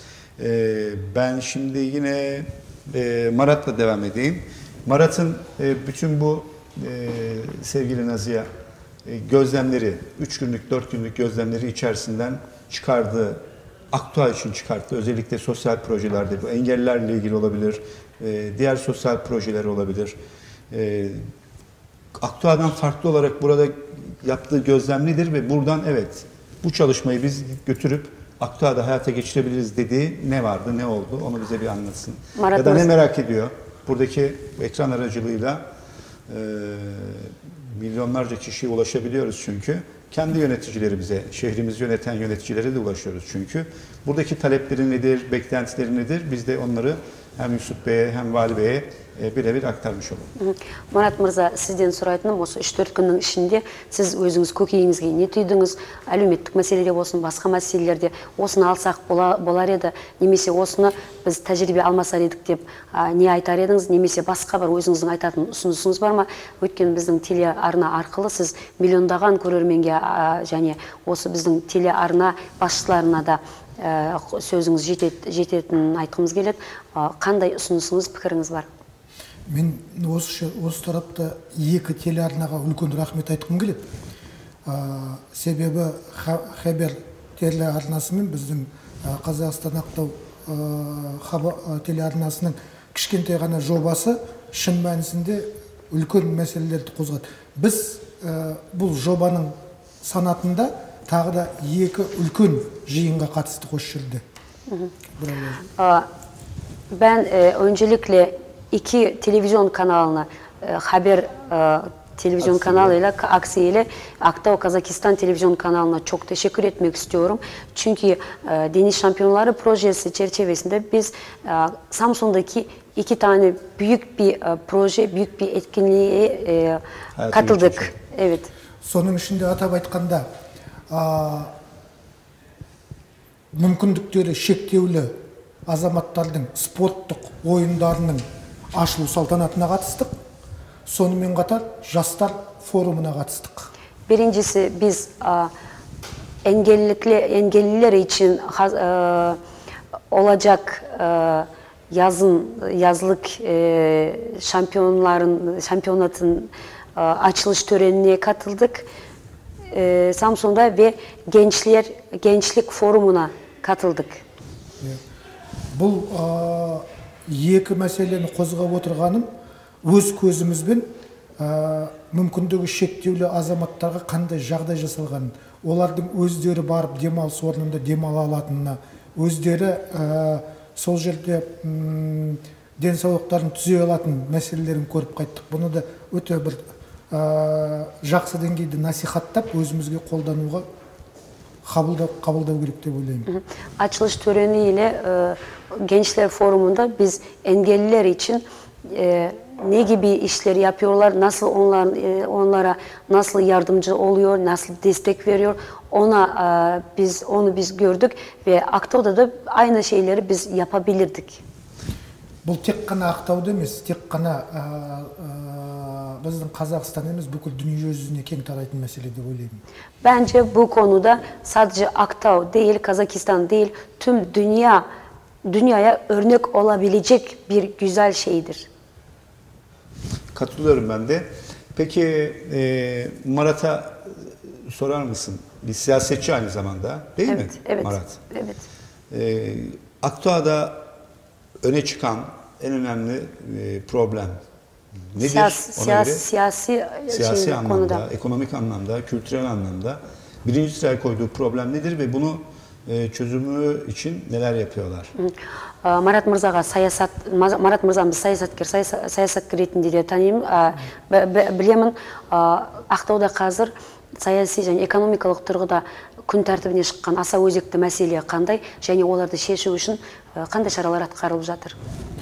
E, ben şimdi yine e, Marat'la devam edeyim. Marat'ın e, bütün bu e, sevgili Naziye e, gözlemleri, üç günlük, dört günlük gözlemleri içerisinden çıkardığı Akdoğan için çıkarttı. Özellikle sosyal projelerde bu engellilerle ilgili olabilir, e, diğer sosyal projeler olabilir. E, Akdoğan'dan farklı olarak burada yaptığı gözlem nedir ve buradan evet bu çalışmayı biz götürüp Akdoğan'da hayata geçirebiliriz dediği ne vardı, ne oldu onu bize bir anlatsın. Marat ya da ne merak ediyor buradaki ekran aracılığıyla e, milyonlarca kişiye ulaşabiliyoruz çünkü. Kendi yöneticilerimize, şehrimizi yöneten yöneticilere de ulaşıyoruz çünkü. Buradaki talepleri nedir, beklentileri nedir? Biz de onları hem Yusuf Bey'e hem Vali Bey'e e, birebir aktarmış olalım. Марат мырза, сізден сұрайтыным осы үш төрт күннің ішінде сіз өзіңіз көкейіңізге не түйдіңіз, әлеуметтік мәселеде болсын, басқа мәселелерде осыны алсақ бола, болар еді, немесе осыны біз тәжірибе алмасар едік деп а, не айтар едіңіз, немесе басқа бір өзіңіздің айтатын ұсынысыңыз бар ма? Өйткені біздің телеарна арқылы сіз миллиондаған көрерменге а, және осы біздің телеарна басшыларына да ә, сөзіңіз жетет, жететінін айтқымыз келеді. А, қандай ұсынысыңыз, пікіріңіз бар? Мен осы, осы тарапта екі телеарнаға үлкен рахмет айтқым келеді. Ә, себебі Хабер телеарнасы мен біздің ә, Қазақстан Ақтау ә, телеарнасының кішкентай ғана жобасы шын мәнісінде үлкен мәселелерді қозғады. Біз ә, бұл жобаның санатында тағы да екі үлкен жиынға қатыстық осы жерде. Aa, Ben e, öncelikle iki televizyon kanalına, e, haber e, televizyon Aksiyle. kanalıyla, aksiyle Aktau Kazakistan televizyon kanalına çok teşekkür etmek istiyorum. Çünkü e, Deniz Şampiyonları projesi çerçevesinde biz e, Samsun'daki iki tane büyük bir e, proje, büyük bir etkinliğe e, katıldık. geçirdik. Evet. Соның ішінде атап айтқанда, мүмкіндіктері шектеулі азаматтардың спорттық ойындарының ашылу салтанатына қатыстық. Сонымен қатар жастар форумuna қатыстық. Birincisi biz a, engellilikle engelliler için ha, e, olacak e, yazın yazlık e, şampiyonların şampiyonatın e, açılış törenine katıldık. E, Samsun'da ve gençler gençlik forumuna katıldık. Бұл ә, екі мәселені қозғап отырғаным өз көзімізбен ә, мүмкіндігі шектеулі азаматтарға қандай жағдай жасалғанын, олардың өздері барып демалыс орнында демала алатынына, өздері ә, сол жерде м, денсаулықтарын түзей алатын мәселелерін көріп қайттық. Бұны да өте бір ә, жақсы деңгейде насихаттап өзімізге қолдануға қабылдау, қабылдау керек деп ойлаймын. Açılış töreniyle e, Gençler Forumu'nda biz engelliler için e, ne gibi işler yapıyorlar, nasıl onlar, e, onlara nasıl yardımcı oluyor, nasıl destek veriyor, ona e, biz onu biz gördük ve Aktau'da da aynı şeyleri biz yapabilirdik. Бұл тек қана Ақтауда емес, тек қана ә, ә, біздің Қазақстан емес, бүкіл дүние жүзіне кең тарайтын мәселе деп ойлаймын. Bence bu konuda sadece Aktau değil, Kazakistan değil, tüm dünya dünyaya örnek olabilecek bir güzel şeydir. Katılıyorum ben de. Peki e, Marat'a sorar mısın? Bir siyasetçi aynı zamanda değil Evet, mi evet, Marat? evet. E, Aktau'da öne çıkan en önemli e, problem nedir? Siyasi, Ona siyasi, göre siyasi, siyasi şey, anlamda, konuda. ekonomik anlamda, kültürel anlamda birinci sıraya koyduğu problem nedir ve bunu e, çözümü için neler yapıyorlar? Марат мырзаға саясат, Марат мырзамыз саясаткер, саясаткер ретінде де танимын, білемін. Ақтауда қазір саяси және экономикалық тұрғыда күн тәртібіне шыққан аса өзекті мәселе қандай, және оларды шешу үшін қандай шаралар атқарылып жатыр?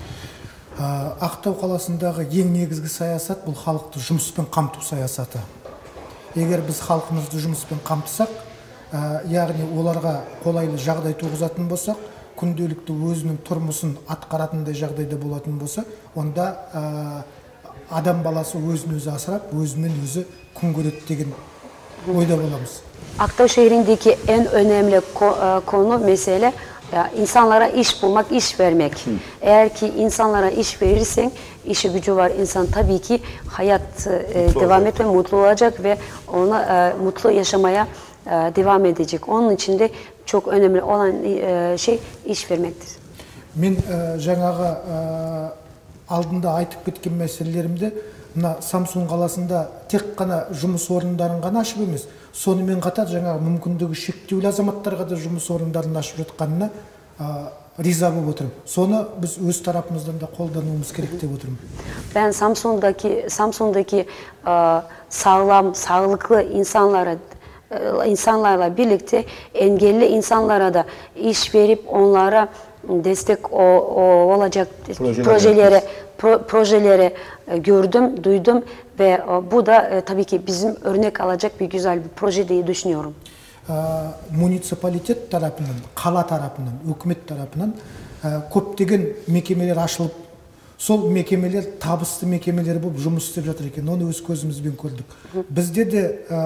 Ақтау қаласындағы ең негізгі саясат бұл халықты жұмыспен қамту саясаты. Егер біз халқымызды жұмыспен қамтысақ, яғни оларға қолайлы жағдай туғызатын болсақ, күнделікті өзінің тұрмысын атқаратындай жағдайда болатын болса, онда ә, адам баласы өзін өзі асырап, өзімен өзі күн көреді деген ойда боламыз. Aktau şehrindeki en önemli konu, mesele insanlara iş bulmak, iş vermek. Hı. Eğer ki insanlara iş verirsen, işi gücü var insan tabii ki hayat e, devam etme, mutlu olacak ve ona e, mutlu yaşamaya e, devam edecek. Onun için de çok önemli olan e, şey iş vermektir. Мен ә, жаңағы ә, алдында айтып кеткен мәселелерімде мына Самсун қаласында тек қана жұмыс орындарын ғана ашып емес, сонымен қатар жаңағы мүмкіндігі шектеулі азаматтарға да жұмыс орындарын ашып жатқанына риза болып отырмын. Соны біз өз тарапымыздан да қолдануымыз керек деп отырмын. Ben Samsun'daki Samsun'daki e, sağlam, sağlıklı insanlara e, insanlarla birlikte engelli insanlara da iş verip onlara destek o, o olacak Projeler projelere pro, projeleri e, gördüm, duydum ve e, bu da e, tabii ki bizim örnek alacak bir güzel bir proje diye düşünüyorum. Муниципалитет тарапынан, қала тарапынан, өкімет тарапынан көптеген мекемелер ашылып, сол мекемелер табысты мекемелер болып жұмыс істеп жатыр екен. Оны өз көзімізбен көрдік. Бізде де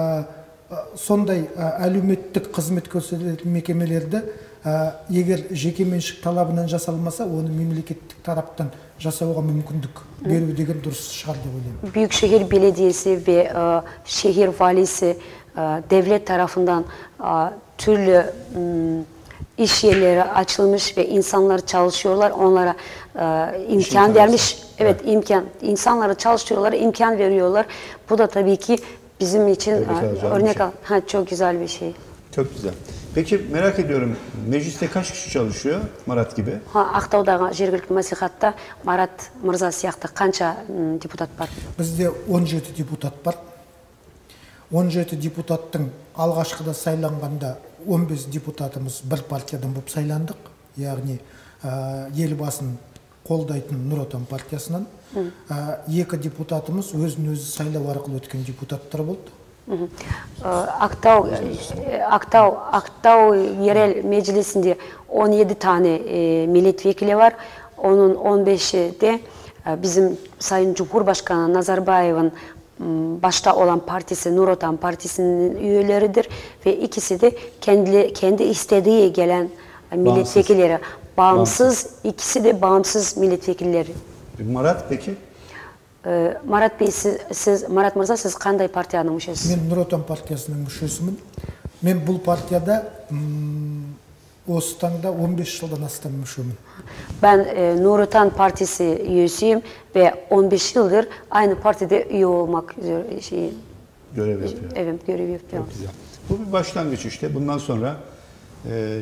сондай әлеуметтік қызмет көрсететін мекемелерді егер жекеменшік талабынан жасалмаса, оны мемлекеттік тараптан жасауға мүмкіндік беру деген дұрыс шығар деп ойлаймын. Büyükşehir Belediyesi ve e, şehir valisi e, devlet tarafından e, türlü m, iş yerleri açılmış ve insanlar çalışıyorlar. Onlara e, imkan vermiş. Evet, evet, imkan. İnsanlara çalışıyorlar, imkan veriyorlar. Bu da tabii ki bizim için e, örnek al. Ha, çok güzel bir şey. Çok güzel. Peki merak ediyorum, mecliste kaç kişi çalışıyor Marat gibi? Ha, Ақтаудағы жергілікті мәслихатта Марат мырза сияқты қанша депутат бар? Бізде он жеті депутат бар. он жеті депутаттың алғашқыда сайланғанда он бес депутатымыз бір партиядан болып сайландық. Яғни елбасын қолдайтын Нұр Отан партиясынан. Екі депутатымыз өзін-өзі сайлау арқылы өткен депутаттар болды. Ақтау, Ақтау, Ақтау yerel meclisinde on yedi tane e, milletvekili var. Onun on beşi de e, bizim Sayın Cumhurbaşkanı Nazarbayev'in başta olan partisi Nur Otan Partisi'nin üyeleridir ve ikisi de kendi kendi istediği gelen milletvekilleri. Bağımsız, bağımsız. ikisi de bağımsız milletvekilleri. Marat peki? Marat Bey, siz, siz Marat Mırza, siz қандай партияның мүшесісіз? Мен Нұр Отан партиясының мүшесімін. Мен бұл партияда осы таңда on beş жылдан астам мүшемін. Ben e, Nur Otan Partisi üyesiyim ve on beş yıldır aynı partide üye olmak üzere şey, görev yapıyor. Evet, görev yapıyorum. Bu bir başlangıç işte. Bundan sonra e,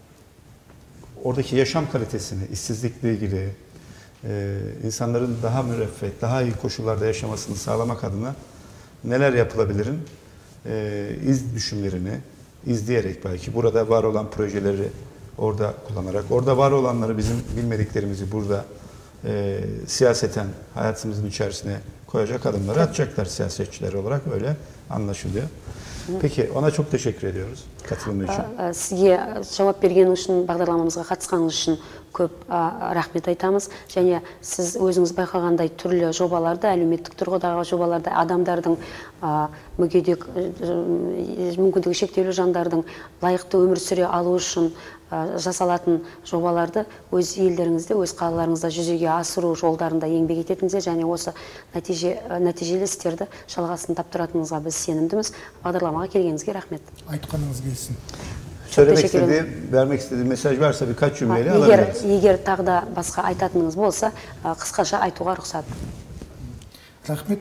oradaki yaşam kalitesini, işsizlikle ilgili e, insanların daha müreffeh, daha iyi koşullarda yaşamasını sağlamak adına neler yapılabilirin e, iz düşümlerini izleyerek belki burada var olan projeleri orada kullanarak, orada var olanları bizim bilmediklerimizi burada e, siyaseten hayatımızın içerisine koyacak adımları atacaklar siyasetçiler olarak, öyle anlaşılıyor. Peki, ona çok teşekkür ediyoruz katılımı için. Sizге жауап берген үшін, бағдарламамызға қатысқаныңыз үшін көп рахмет айтамыз. Және сіз өзіңіз байқағандай түрлі жобаларды, әлеуметтік тұрғыдағы жобаларды, адамдардың мүгедек, мүмкіндігі шектеулі жандардың лайықты өмір сүре алу үшін жасалатын жобаларды өз елдеріңізде, өз қалаларыңызда жүзеге асыру жолдарында еңбек ететіңіздер және осы нәтиже, нәтижелі істерді жалғасын таптыратыныңызға біз сенімдіміз. Бағдарламаға келгеніңізге рахмет. Айтқаныңыз келсін. Söylemek istediği, vermek istediği mesaj varsa birkaç cümleyle alabiliriz. Егер тағы да басқа айтатыныңыз болса, қысқаша айтуға рұқсат. Рахмет.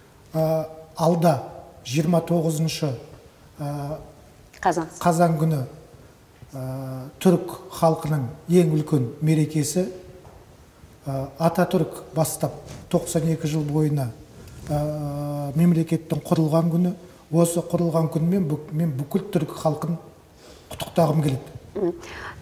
Алда жиырма тоғызыншы қазан қазан күні түрік халқының ең үлкен мерекесі, Ататүрік бастап тоқсан екі жыл бойына мемлекеттің құрылған күні. Осы құрылған күнмен мен бүкіл түрік халқын құттықтағым келеді.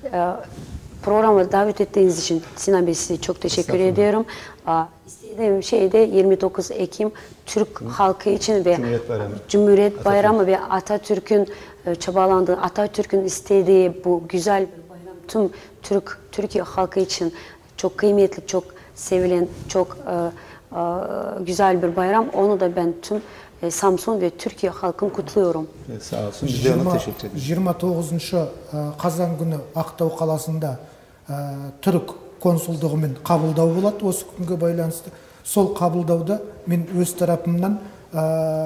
Programı davet ettiğiniz için Sinan Bey, size çok teşekkür ediyorum. İstediğim şey de yirmi dokuz Ekim Türk halkı için ve Cumhuriyet Bayramı, Cumhuriyet Bayramı ve Atatürk'ün çabalandığı, Atatürk'ün istediği bu güzel bir bayram tüm Türk Türkiye halkı için çok kıymetli, çok sevilen, çok e, e, güzel bir bayram. Onu da ben tüm e, Samsun ve Türkiye halkını kutluyorum. Evet, sağ olsun. Biz de ona teşekkür ederiz. жиырма тоғызыншы қазан күні Ақтау қаласында түрік консулдығымен қабылдау болады осы күнге байланысты. Сол қабылдауда мен өз тарапымнан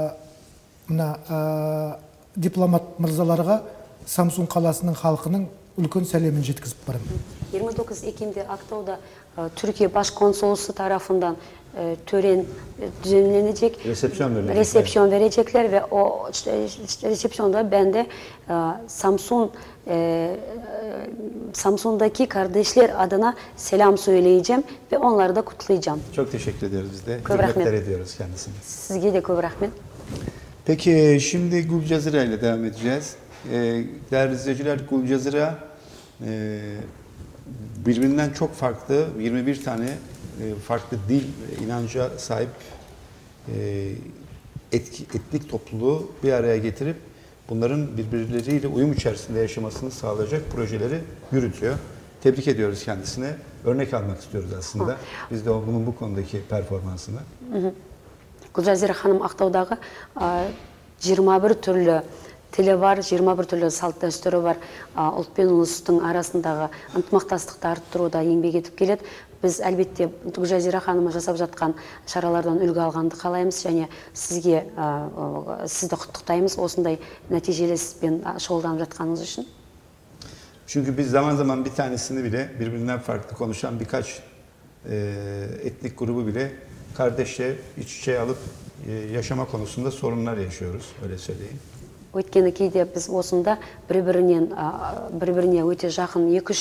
мына дипломат мырзаларға Самсун қаласының халқының үлкен сәлемін жеткізіп барамын. yirmi dokuz Ekim'de Ақтауда Türkiye Başkonsolosu tarafından tören düzenlenecek. Resepsiyon verecekler. Resepsiyon verecekler ve o işte, işte resepsiyonda ben de Samsun e, Samsun'daki kardeşler adına selam söyleyeceğim ve onları da kutlayacağım. Çok teşekkür ediyoruz biz de. Çok Hürmetler rahmet. ediyoruz kendisine. Sizge de çok rahmet. Peki şimdi Gulcazira ile devam edeceğiz. Ee, değerli izleyiciler, Gulcazira e, birbirinden çok farklı yirmi bir tane e, farklı dil ve inanca sahip e, etki, etnik topluluğu bir araya getirip bunların birbirleriyle uyum içerisinde yaşamasını sağlayacak projeleri yürütüyor. Tebrik ediyoruz kendisine. Örnek almak istiyoruz aslında. Biz de bunun bu konudaki performansını. Gulcazira Hanım Ақтаудағы жиырма bir türlü tili var, жиырма bir türlü салт дәстүрі var. Ұлт пен ұлыстың арасындағы ынтымақтастықты арттыруда еңбек етіп келеді. Біз әлбетте Gulcazira Hanım'a жасап жатқан шаралардан үлгі алғанды қалаймыз және сізге сізді құттықтаймыз осындай нәтижелі іспен шұғылданып жатқаныңыз үшін. Çünkü biz zaman zaman bir tanesini bile birbirinden farklı konuşan birkaç e, etnik grubu bile kardeşçe iç içe alıp e, yaşama konusunda sorunlar yaşıyoruz, öyle söyleyeyim. Өйткені кейде біз осында бір-бірінен бір-біріне өте жақын екі-үш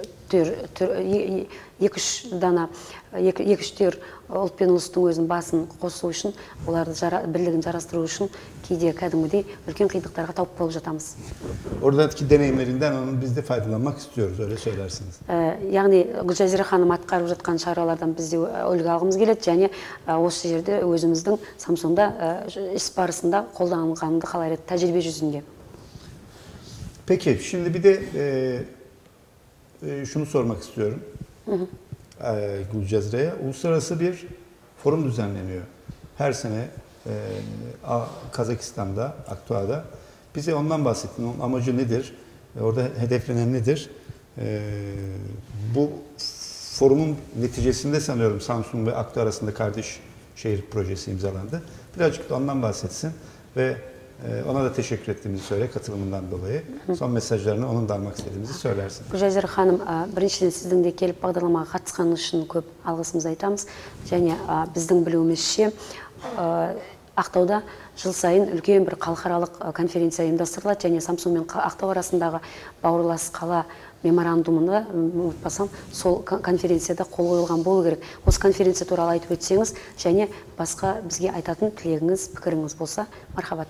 екі-үш дана екі-үш төр ұлт пен ұлыстың өзінің басын қосу үшін, оларды бірлігін жарастыру үшін кейде кәдімгідей үлкен қиындықтарға тап болып жатамыз. Oradaki deneyimlerinden onun biz de faydalanmak istiyoruz, öyle söylersiniz. Яғни Gulcazira Hanım атқарып жатқан шаралардан біз де үлгі алғымыз келеді және осы жерде өзіміздің Samsun'da іс барысында қолданылғанды қалар еді тәжірибе жүзінде. Peki, şimdi bir de e, e, şunu sormak istiyorum. Hı hı. E, Gulcazira'ya uluslararası bir forum düzenleniyor. Her sene e, Kazakistan'da, Aktua'da. Bize ondan bahsettin. Onun amacı nedir? E, orada hedeflenen nedir? E, bu forumun neticesinde sanıyorum Samsun ve Aktua arasında kardeş şehir projesi imzalandı. Birazcık da ondan bahsetsin ve ona da teşekkür ettiğimizi söyle katılımından dolayı. Son mesajlarını onun da almak istediğimizi söylersin. Gulcazira Hanım, біріншіден сіздің де келіп бағдарламаға қатысқаныңыз үшін көп алғысымызды айтамыз. Және біздің білуімізше Ақтауда жыл сайын үлкен бір халықаралық конференция ұйымдастырылады және Самсун мен Ақтау арасындағы бауырлас қала меморандумында ұмытпасам сол конференцияда қол қойылған болу керек. Осы конференция туралы айтып өтсеңіз және басқа бізге айтатын тілегіңіз, пікіріңіз болса, мархабат.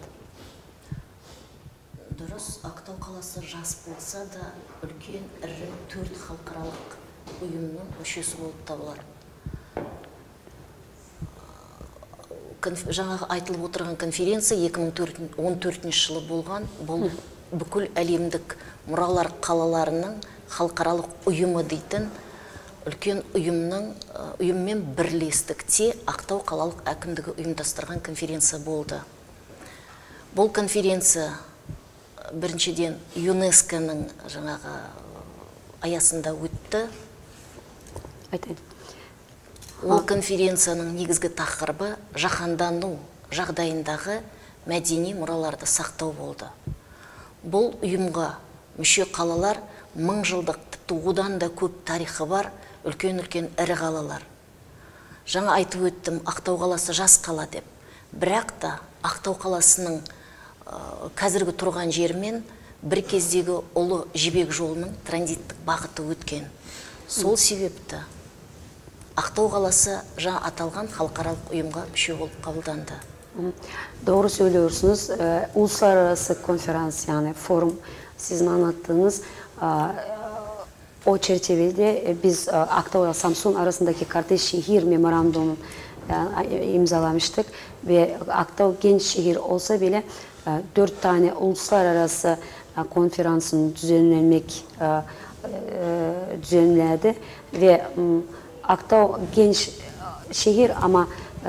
Дұрыс, Ақтау қаласы жас болса да үлкен ірі төрт халықаралық ұйымның мүшесі болып табылар. Жаңағы айтылып отырған конференция екі мың он төртінші жылы болған. Бұл бүкіл әлемдік мұралар қалаларының халықаралық ұйымы дейтін үлкен ұйымның ұйыммен бірлестікте Ақтау қалалық әкімдігі ұйымдастырған конференция болды. Бұл конференция біріншіден ЮНЕСКО-ның жаңағы аясында өтті. Айтайын. Ол конференцияның негізгі тақырыбы жаһандану жағдайындағы мәдени мұраларды сақтау болды. Бұл ұйымға мүше қалалар мың жылдық, тіпті одан да көп тарихы бар үлкен-үлкен ірі қалалар. Жаңа айтып өттім, Ақтау қаласы жас қала деп. Бірақ та Ақтау қаласының қазіргі тұрған жермен бір кездегі ұлы жібек жолының транзиттік бағыты өткен. Сол себепті Ақтау қаласы жаңа аталған халықаралық ұйымға мүше болып қабылданды. Doğru söylüyorsunuz. Uluslararası konferans yani forum sizin anlattığınız o çerçevede biz Ақтау ve Samsun arasındaki kardeş şehir memorandumunu imzalamıştık ve Ақтау genç şehir olsa bile dört tane uluslararası konferansın düzenlenmek düzenledi ve Ақтау genç şehir ama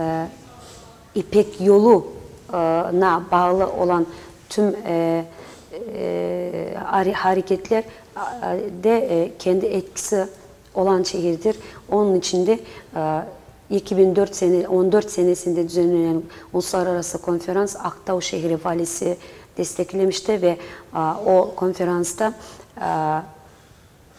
İpek yoluna bağlı olan tüm e, e, hareketler de e, kendi etkisi olan şehirdir. Onun içinde e, iki bin on dört senesinde düzenlenen uluslararası konferans Ақтау şehri valisi desteklemişti ve e, o konferansta e,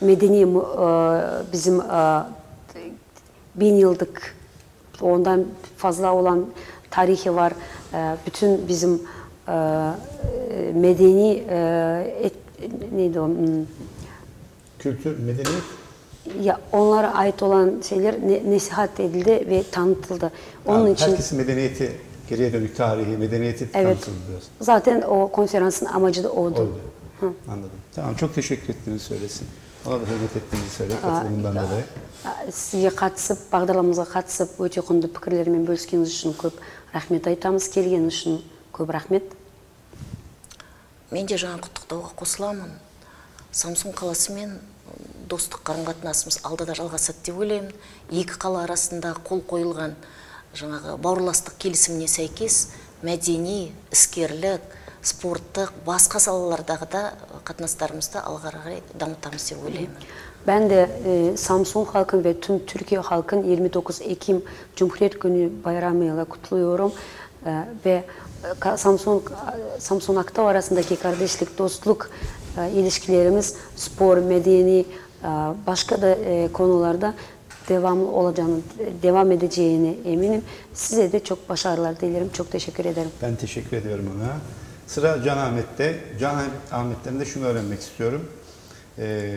medeni e, bizim e, bin yıllık ondan fazla olan tarihi var. E, bütün bizim e, medeni e, et, neydi o? Hmm. Kültür, medeniyet. Ya onlara ait olan şeyler ne, nesihat edildi ve tanıtıldı. Onun Yani için herkesin medeniyeti, geriye dönük tarihi, medeniyeti evet, tanıtılıyor. zaten o konferansın amacı da oydu. Oldu. Anladım. Tamam, çok teşekkür ettiğini söylesin. Ona da hürmet ettiğinizi söyle katılımından dolayı. Сізге қатысып, бағдарламамызға қатысып, өте құнды пікірлермен бөліскеніңіз үшін көп рахмет айтамыз. Келген үшін көп рахмет. Мен де жаңа құттықтауға қосыламын. Самсун қаласымен достық қарым-қатынасымыз алда да жалғасады деп ойлаймын. Екі қала арасында қол қойылған жаңағы бауырластық келісіміне сәйкес мәдени, іскерлік, спорттық, басқа салалардағы да қатынастарымызды алға қарай дамытамыз деп ойлаймын. Ben de e, Samsun halkın ve tüm Türkiye halkın yirmi dokuz Ekim Cumhuriyet Günü bayramıyla kutluyorum. E, ve e, Samsun Samsun Aktav arasındaki kardeşlik, dostluk e, ilişkilerimiz spor, medeni, e, başka da e, konularda devamlı olacağını, devam edeceğini eminim. Size de çok başarılar dilerim. Çok teşekkür ederim. Ben teşekkür ediyorum ona. Sıra Can Ahmet'te. Can Ahmet'ten de şunu öğrenmek istiyorum. Ee,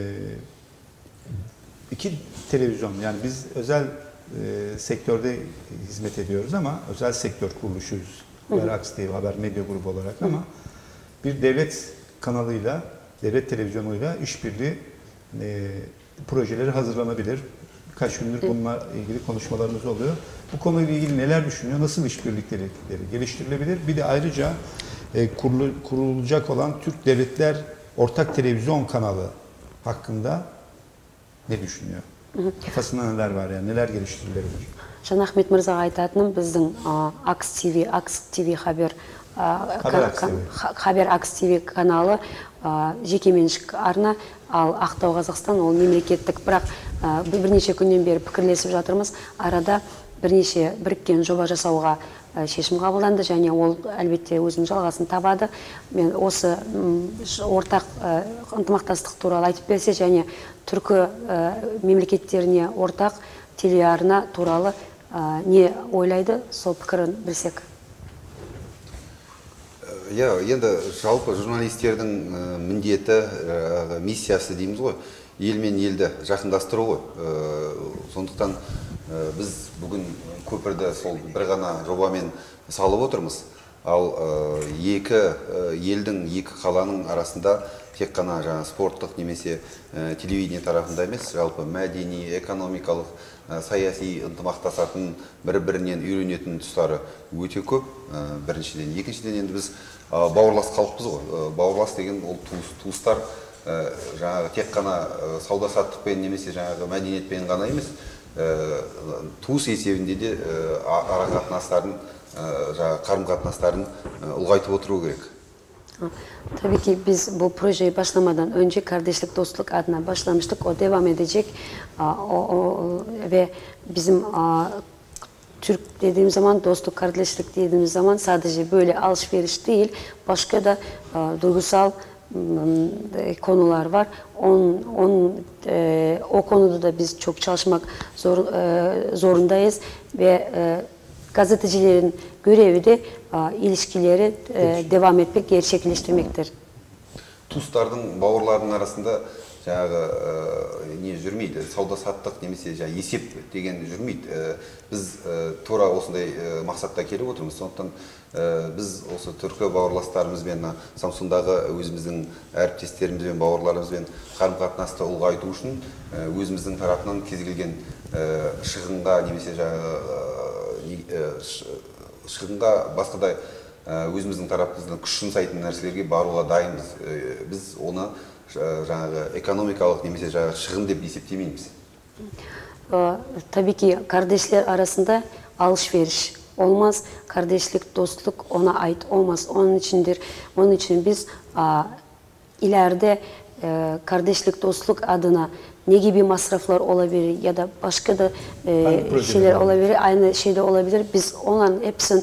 iki televizyon, yani biz özel e, sektörde hizmet ediyoruz ama özel sektör kuruluşuyuz. Haber Aks T V, Haber Medya Grubu olarak ama bir devlet kanalıyla, devlet televizyonuyla işbirliği e, projeleri hazırlanabilir. Birkaç gündür bununla ilgili konuşmalarımız oluyor. Bu konuyla ilgili neler düşünüyor, nasıl işbirlikleri geliştirilebilir? Bir de ayrıca e, kurulu, kurulacak olan Türk Devletler Ortak Televizyon Kanalı hakkında ne düşünüyor? Kafasında neler var, yani neler geliştirilebilir? Жан Ахмет мырзаға айтатыным, біздің Акс Т V, Акс Т V Хабер Хабер Акс Т V каналы жекеменшік арна, ал Ақтау Қазақстан ол мемлекеттік. Бірақ бірнеше күннен бері пікірлесіп жатырмыз. Арада бірнеше біріккен жоба жасауға шешім қабылданды және ол әлбетте өзінің жалғасын табады. Мен осы ортақ ынтымақтастық туралы айтып берсе және түркі мемлекеттеріне ортақ телеарна туралы не ойлайды, сол пікірін білсек. Иә, енді жалпы журналистердің міндеті, миссиясы дейміз ғой, ел мен елді жақындастыру ғой. Сондықтан біз бүгін көпірді сол бір ғана жобамен салып отырмыз. Ал екі елдің, екі қаланың арасында тек қана жаңа спорттық немесе телевидение тарапында емес, жалпы мәдени, экономикалық, саяси ынтымақтасатын, бір-бірінен үйренетін тұстары өте көп. Біріншіден, екіншіден енді біз бауырлас қалыппыз ғой. Бауырлас деген ол туыстар жаңағы тек қана сауда-саттықпен немесе жаңағы мәдениетпен ғана емес, туыс есебінде де ара қатынастарын, қарым-қатынастарын ұлғайтып отыру керек. Tabii ki biz bu projeyi başlamadan önce kardeşlik dostluk adına başlamıştık. O devam edecek. O, o, ve bizim a, Türk dediğim zaman, dostluk, kardeşlik dediğimiz zaman sadece böyle alışveriş değil, başka da a, duygusal m, konular var. On, on, e, o konuda da biz çok çalışmak zor, e, zorundayız ve e, gazetecilerin görevi de a, ilişkileri e, devam etmek, gerçekleştirmektir. Туыстардың, бауырлардың арасында жаңағы не жүрмейді, сауда-саттық немесе жаңағы есеп деген жүрмейді. Біз тура осындай мақсатта келіп отырмыз. Сондықтан біз осы түркі бауырластарымызбен, Самсундағы өзіміздің әріптестерімізбен, бауырларымызбен қарым-қатынасты ұлғайту үшін өзіміздің тарапынан кез келген шығынға немесе жаңағы шығынға басқадай өзіміздің тарапымыздан күш жұмсайтын нәрселерге баруға дайынбыз. Біз оны жаңағы экономикалық немесе жаңағы шығын деп есептемейміз. Tabii ki kardeşler arasında alışveriş olmaz. Kardeşlik, dostluk ona ait olmaz. Onun içindir. Onun için biz a, ileride e, kardeşlik, dostluk adına ne gibi masraflar olabilir ya da başka da e, şeyler olabilir, aynı şeyde olabilir. Biz onların hepsini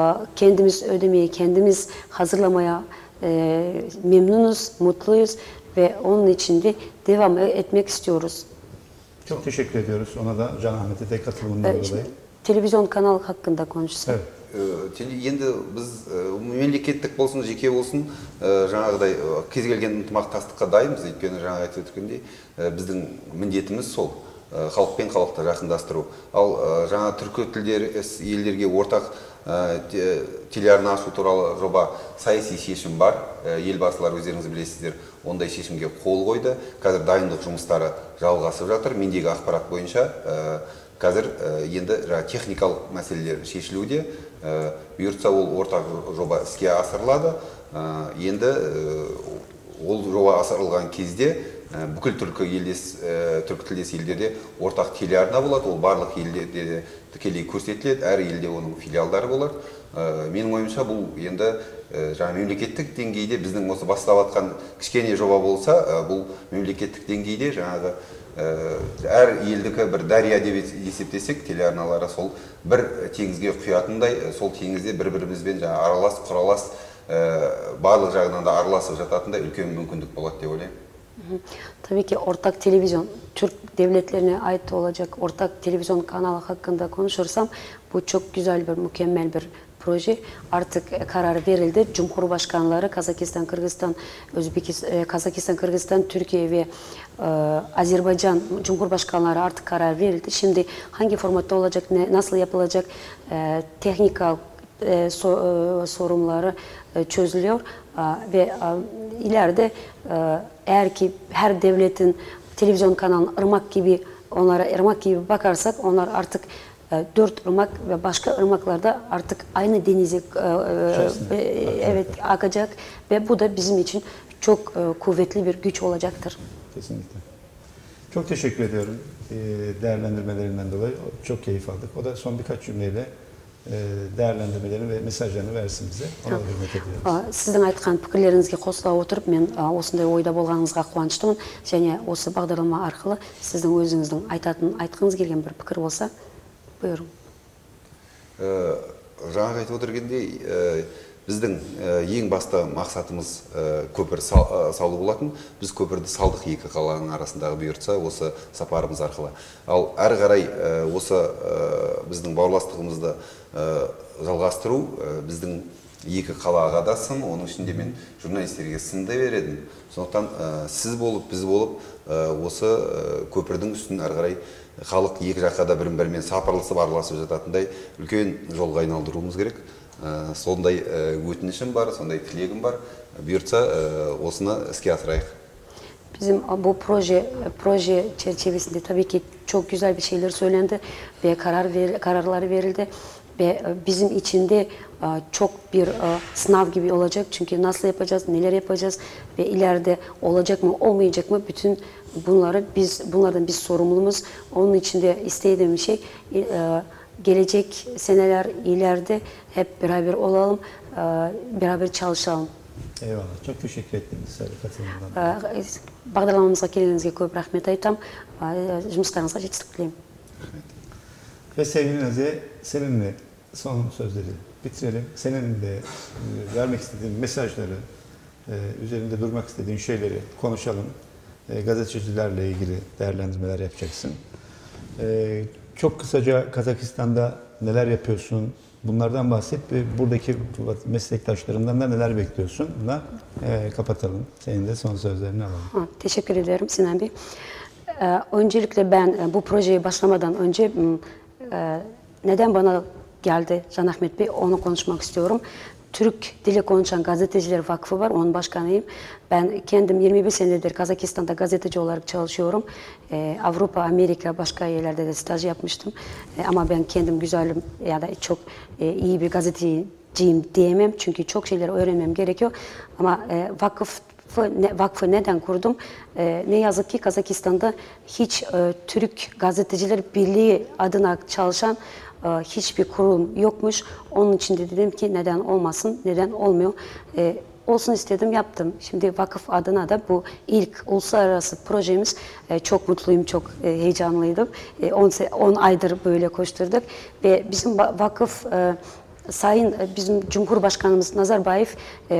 kendimiz ödemeye, kendimiz hazırlamaya e, memnunuz, mutluyuz ve onun için de devam etmek istiyoruz. Çok teşekkür ediyoruz. Ona da Can Ahmet'e de katılımından Ee, dolayı. şimdi televizyon kanalı hakkında konuşsak. Evet. Енді біз мемлекеттік болсын, жеке болсын, жаңағыдай кез келген ынтымақтастыққа дайынбыз. Өйткені жаңа айтып өткендей, біздің міндетіміз сол халықпен халықты жақындастыру. Ал жаңа түркі тілдері елдерге ортақ телеарна ашу туралы жоба саяси шешім бар. Елбасылар өздеріңіз білесіздер, ондай шешімге қол қойды. Қазір дайындық жұмыстары жалғасып жатыр. Мендегі ақпарат бойынша қазір енді техникалық мәселелер шешілуде. Бұйыртса ол ортақ жоба іске асырылады. Енді ол жоба асырылған кезде бүкіл түркі елдес түркі тілдес елдерде ортақ телеарна болады. Ол барлық елдерде тікелей көрсетіледі. Әр елде оның филиалдары болады. Менің ойымша бұл енді жаңа мемлекеттік деңгейде біздің осы бастап жатқан кішкене жоба болса, бұл мемлекеттік деңгейде жаңағы әр елдікі бір дария деп есептесек, телеарналары сол бір теңізге құятындай, сол теңізде бір-бірімізбен жаңа аралас, құралас, барлық жағынан да араласып жататындай үлкен мүмкіндік болады деп ойлаймын. Tabii ki ortak televizyon, Türk devletlerine ait olacak ortak televizyon kanalı hakkında konuşursam bu çok güzel bir, mükemmel bir proje. Artık karar verildi. Cumhurbaşkanları Kazakistan, Kırgızistan, Özbekistan, Kazakistan, Kırgızistan, Türkiye ve e, Azerbaycan Cumhurbaşkanları artık karar verildi. Şimdi hangi formatta olacak, ne, nasıl yapılacak, e, teknikal e, so, e, sorunları e, çözülüyor e, ve e, ileride e, eğer ki her devletin televizyon kanalına ırmak gibi, onlara ırmak gibi bakarsak onlar artık dört ırmak ve başka ırmaklarda artık aynı denize e, e, evet akacak ve bu da bizim için çok e, kuvvetli bir güç olacaktır. Kesinlikle. Çok teşekkür ediyorum değerlendirmelerinden dolayı. Çok keyif aldık. O da son birkaç cümleyle değerlendirmelerini ve mesajlarını versin bize. Ona da hürmet ediyoruz. Сіздің айтқан пікірлеріңізге қосыла отырып, мен осындай ойда болғаныңызға қуаныштымын. Және осы бағдарлама арқылы сіздің өзіңіздің айтатын, айтқыңыз келген бір пікір болса, buyurun. Жаңа айтып отыргендей, біздің ең басты мақсатымыз көпір салу болатын. Біз көпірді салдық екі қаланың арасындағы бұйыртса осы сапарымыз арқылы. Ал әрі қарай осы біздің бауырластығымызды жалғастыру біздің екі қалаға да сын, оның ішінде мен журналистерге сынды бередім. Сондықтан сіз болып, біз болып осы көпірдің үстін әрі қарай халық екі жаққа да бірін-бірімен сапарласып араласып жататындай үлкен жолға айналдыруымыз керек. Сондай өтінішім бар, сондай тілегім бар. Бұйыртса осыны іске асырайық. Bizim bu proje proje çerçevesinde tabii ki çok güzel bir şeyler söylendi ve karar ver, kararları verildi ve bizim içinde çok bir sınav gibi olacak. Çünkü nasıl yapacağız, neler yapacağız ve ileride olacak mı, olmayacak mı, bütün bunları biz bunlardan biz sorumlumuz. Onun içinde istediğim bir şey gelecek seneler ileride hep beraber olalım, beraber çalışalım. Eyvallah. Çok teşekkür ettiniz katılımdan. Бағдарламамызға келгеніңізге көп рахмет айтам. Жұмыстарыңызға жетістік тілеймін. Ve sevgili Nazihe, seninle son sözleri bitirelim. Senin de vermek istediğin mesajları, üzerinde durmak istediğin şeyleri konuşalım. Gazetecilerle ilgili değerlendirmeler yapacaksın. Çok kısaca Kazakistan'da neler yapıyorsun? Bunlardan bahset ve buradaki meslektaşlarından da neler bekliyorsun? Buna e, kapatalım. Senin de son sözlerini alalım. Ha, teşekkür ederim Sinan Bey. Ee, öncelikle ben e, bu projeyi başlamadan önce e, neden bana geldi Can Ahmet Bey onu konuşmak istiyorum. Türk Dili Konuşan Gazeteciler Vakfı var, onun başkanıyım. Ben kendim yirmi bir senedir Kazakistan'da gazeteci olarak çalışıyorum. Ee, Avrupa, Amerika, başka yerlerde de staj yapmıştım. Ee, ama ben kendim güzelim ya da çok e, iyi bir gazeteciyim diyemem. Çünkü çok şeyler öğrenmem gerekiyor. Ama e, vakıf Vakfı neden kurdum? Ee, ne yazık ki Kazakistan'da hiç e, Türk Gazeteciler Birliği adına çalışan e, hiçbir kurum yokmuş. Onun için de dedim ki neden olmasın, neden olmuyor. E, olsun istedim, yaptım. Şimdi vakıf adına da bu ilk uluslararası projemiz. E, çok mutluyum, çok e, heyecanlıydım. E, on aydır böyle koşturduk. Ve bizim vakıf, e, Sayın e, bizim Cumhurbaşkanımız Nazarbayev, e,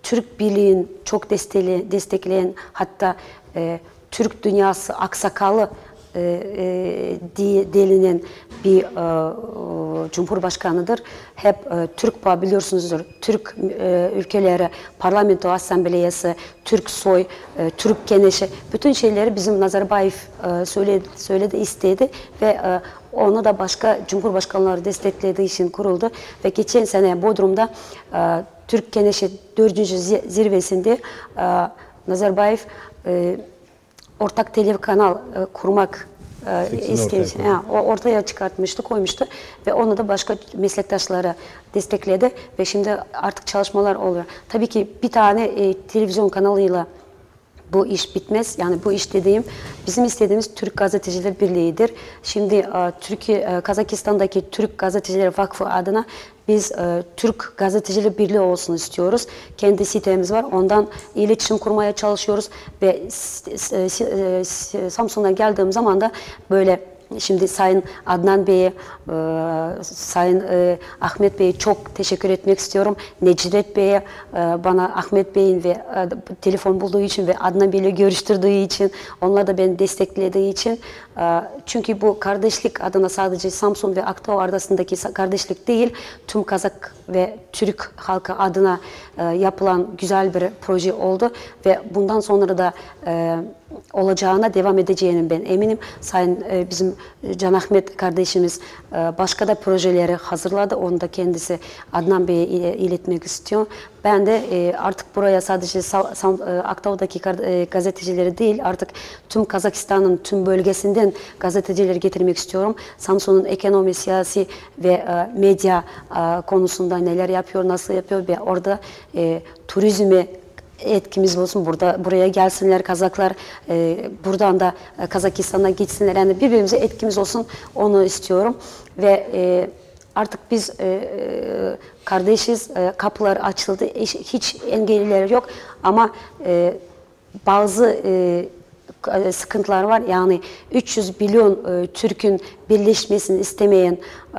Türk Birliği'nin çok destekleyen, destekleyen hatta e, Türk dünyası aksakalı e, e, diye delinen bir e, Cumhurbaşkanıdır. Hep e, Türk Bağ biliyorsunuzdur. Türk e, ülkeleri, Parlamento Asambleyası, Türk Soy, e, Türk Keneşi, bütün şeyleri bizim Nazarbayev e, söyledi, söyledi, istedi ve e, onu da başka Cumhurbaşkanları desteklediği için kuruldu ve geçen sene Bodrum'da e, Türk Keneşi dördüncü zirvesinde e, Nazarbayev e, ortak telekanal e, kurmak e, istemiş. Yani, o ortaya çıkartmıştı, koymuştu ve onu da başka meslektaşlara destekledi ve şimdi artık çalışmalar oluyor. Tabii ki bir tane e, televizyon kanalıyla bu iş bitmez. Yani bu iş dediğim bizim istediğimiz Türk Gazeteciler Birliği'dir. Şimdi e, Türkiye, e, Kazakistan'daki Türk Gazeteciler Vakfı adına biz e, Türk Gazeteciler Birliği olsun istiyoruz. Kendi sitemiz var. Ondan iletişim kurmaya çalışıyoruz ve e, Samsun'a geldiğim zaman da böyle şimdi Sayın Adnan Bey'e, e, Sayın e, Ahmet Bey'e çok teşekkür etmek istiyorum. Necdet Bey'e, e, bana Ahmet Bey'in ve e, telefon bulduğu için ve Adnan Bey'le görüştürdüğü için, onlar da beni desteklediği için. E, çünkü bu kardeşlik adına sadece Samsun ve Akdağ arasındaki kardeşlik değil, tüm Kazak ve Türk halkı adına e, yapılan güzel bir proje oldu ve bundan sonra da e, olacağına devam edeceğinin ben eminim. Sayın e, bizim Can Ahmet kardeşimiz e, başka da projeleri hazırladı. Onu da kendisi Adnan Bey'e iletmek istiyor. Ben de e, artık buraya sadece e, Akdağ'daki e, gazetecileri değil, artık tüm Kazakistan'ın tüm bölgesinden gazetecileri getirmek istiyorum. Samsun'un ekonomi, siyasi ve e, medya e, konusunda neler yapıyor, nasıl yapıyor ve orada e, turizmi etkimiz olsun, burada buraya gelsinler Kazaklar, e, buradan da e, Kazakistan'a gitsinler, yani birbirimize etkimiz olsun, onu istiyorum ve e, artık biz e, kardeşiz, e, kapılar açıldı, hiç, hiç engelliler yok ama e, bazı e, sıkıntılar var. Yani üç yüz milyon e, Türk'ün birleşmesini istemeyen e,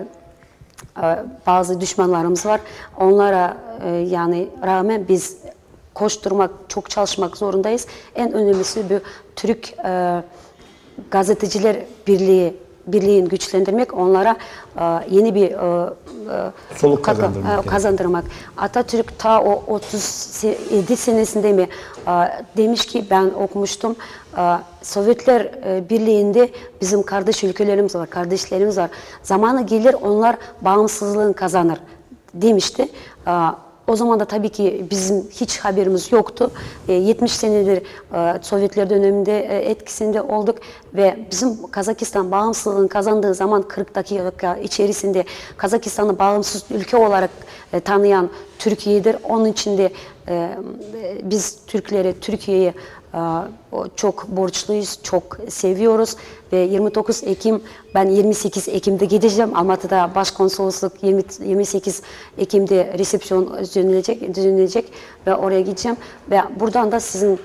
e, bazı düşmanlarımız var. Onlara e, yani rağmen biz koşturmak, çok çalışmak zorundayız. En önemlisi bu Türk e, Gazeteciler Birliği birliğini güçlendirmek, onlara e, yeni bir e, soluk kazandırmak. E, kazandırmak. Atatürk ta o otuz yedi senesinde mi e, demiş ki, ben okumuştum, e, Sovyetler e, Birliği'nde bizim kardeş ülkelerimiz var, kardeşlerimiz var. Zamanı gelir onlar bağımsızlığını kazanır demişti. E, O zaman da tabii ki bizim hiç haberimiz yoktu. yetmiş senedir Sovyetler döneminde etkisinde olduk ve bizim Kazakistan bağımsızlığını kazandığı zaman kırk dakika içerisinde Kazakistan'ı bağımsız ülke olarak tanıyan Türkiye'dir. Onun için de biz Türkleri, Türkiye'yi çok borçluyuz, çok seviyoruz ve yirmi dokuz Ekim, ben yirmi sekiz Ekim'de gideceğim. Almatı'da başkonsolosluk yirmi sekiz Ekim'de resepsiyon düzenlenecek, düzenlenecek ve oraya gideceğim ve buradan da sizin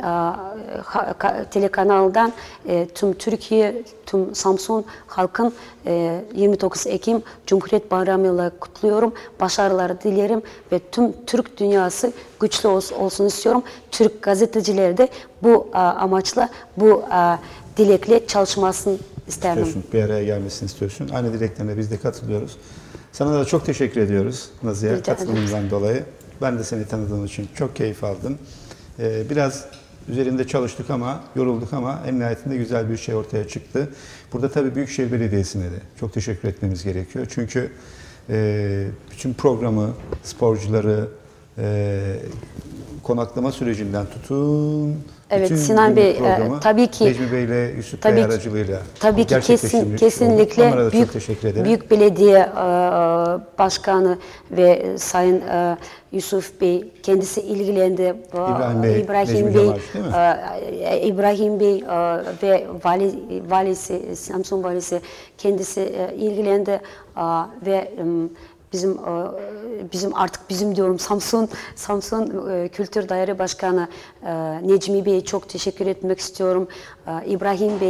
telekanaldan e, tüm Türkiye, tüm Samsun halkın e, yirmi dokuz Ekim Cumhuriyet Bayramı'yla kutluyorum. Başarılar dilerim ve tüm Türk dünyası güçlü olsun istiyorum. Türk gazetecileri de bu a, amaçla, bu a, dilekle çalışmasını isterim. İstiyorsun, bir araya gelmesini istiyorsun. Aynı dileklerine biz de katılıyoruz. Sana da çok teşekkür ediyoruz Nazihe, katılımından dolayı. Ben de seni tanıdığım için çok keyif aldım. Ee, biraz üzerinde çalıştık ama, yorulduk ama en nihayetinde güzel bir şey ortaya çıktı. Burada tabii Büyükşehir Belediyesi'ne de çok teşekkür etmemiz gerekiyor. Çünkü e, bütün programı, sporcuları, e, konaklama sürecinden tutun, evet, bütün Sinan Bey, e, tabii ki Necmi Bey ile Yusuf Bey aracılığıyla tabii ki kesin, kesinlikle büyük, büyük belediye e, başkanı ve Sayın e, Yusuf Bey kendisi ilgilendi. İbrahim Bey, İbrahim Bey, e, İbrahim Bey e, ve vali, valisi, Samsun valisi kendisi e, ilgilendi e, ve e, bizim bizim artık bizim diyorum Samsun Samsun Kültür Daire Başkanı Necmi Bey'e çok teşekkür etmek istiyorum. İbrahim Bey,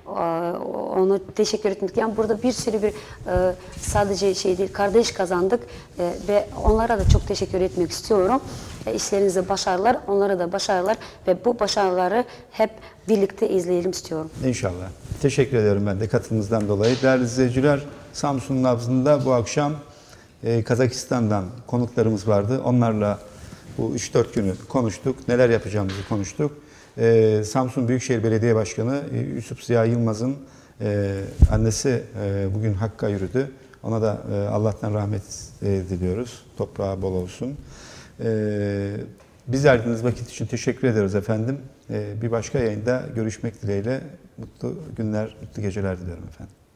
onu teşekkür etmek. Yani burada bir sürü bir e, sadece şey değil, kardeş kazandık e, ve onlara da çok teşekkür etmek istiyorum. E, işlerinize başarılar, onlara da başarılar ve bu başarıları hep birlikte izleyelim istiyorum. İnşallah. Teşekkür ederim ben de katılımınızdan dolayı. Değerli izleyiciler, Samsun'un nabzında bu akşam e, Kazakistan'dan konuklarımız vardı. Onlarla bu üç dört günü konuştuk. Neler yapacağımızı konuştuk. Ee, Samsun Büyükşehir Belediye Başkanı e, Yusuf Ziya Yılmaz'ın e, annesi e, bugün Hakk'a yürüdü. Ona da e, Allah'tan rahmet e, diliyoruz. Toprağı bol olsun. E, bizi ayırdığınız vakit için teşekkür ederiz efendim. E, bir başka yayında görüşmek dileğiyle mutlu günler, mutlu geceler diliyorum efendim.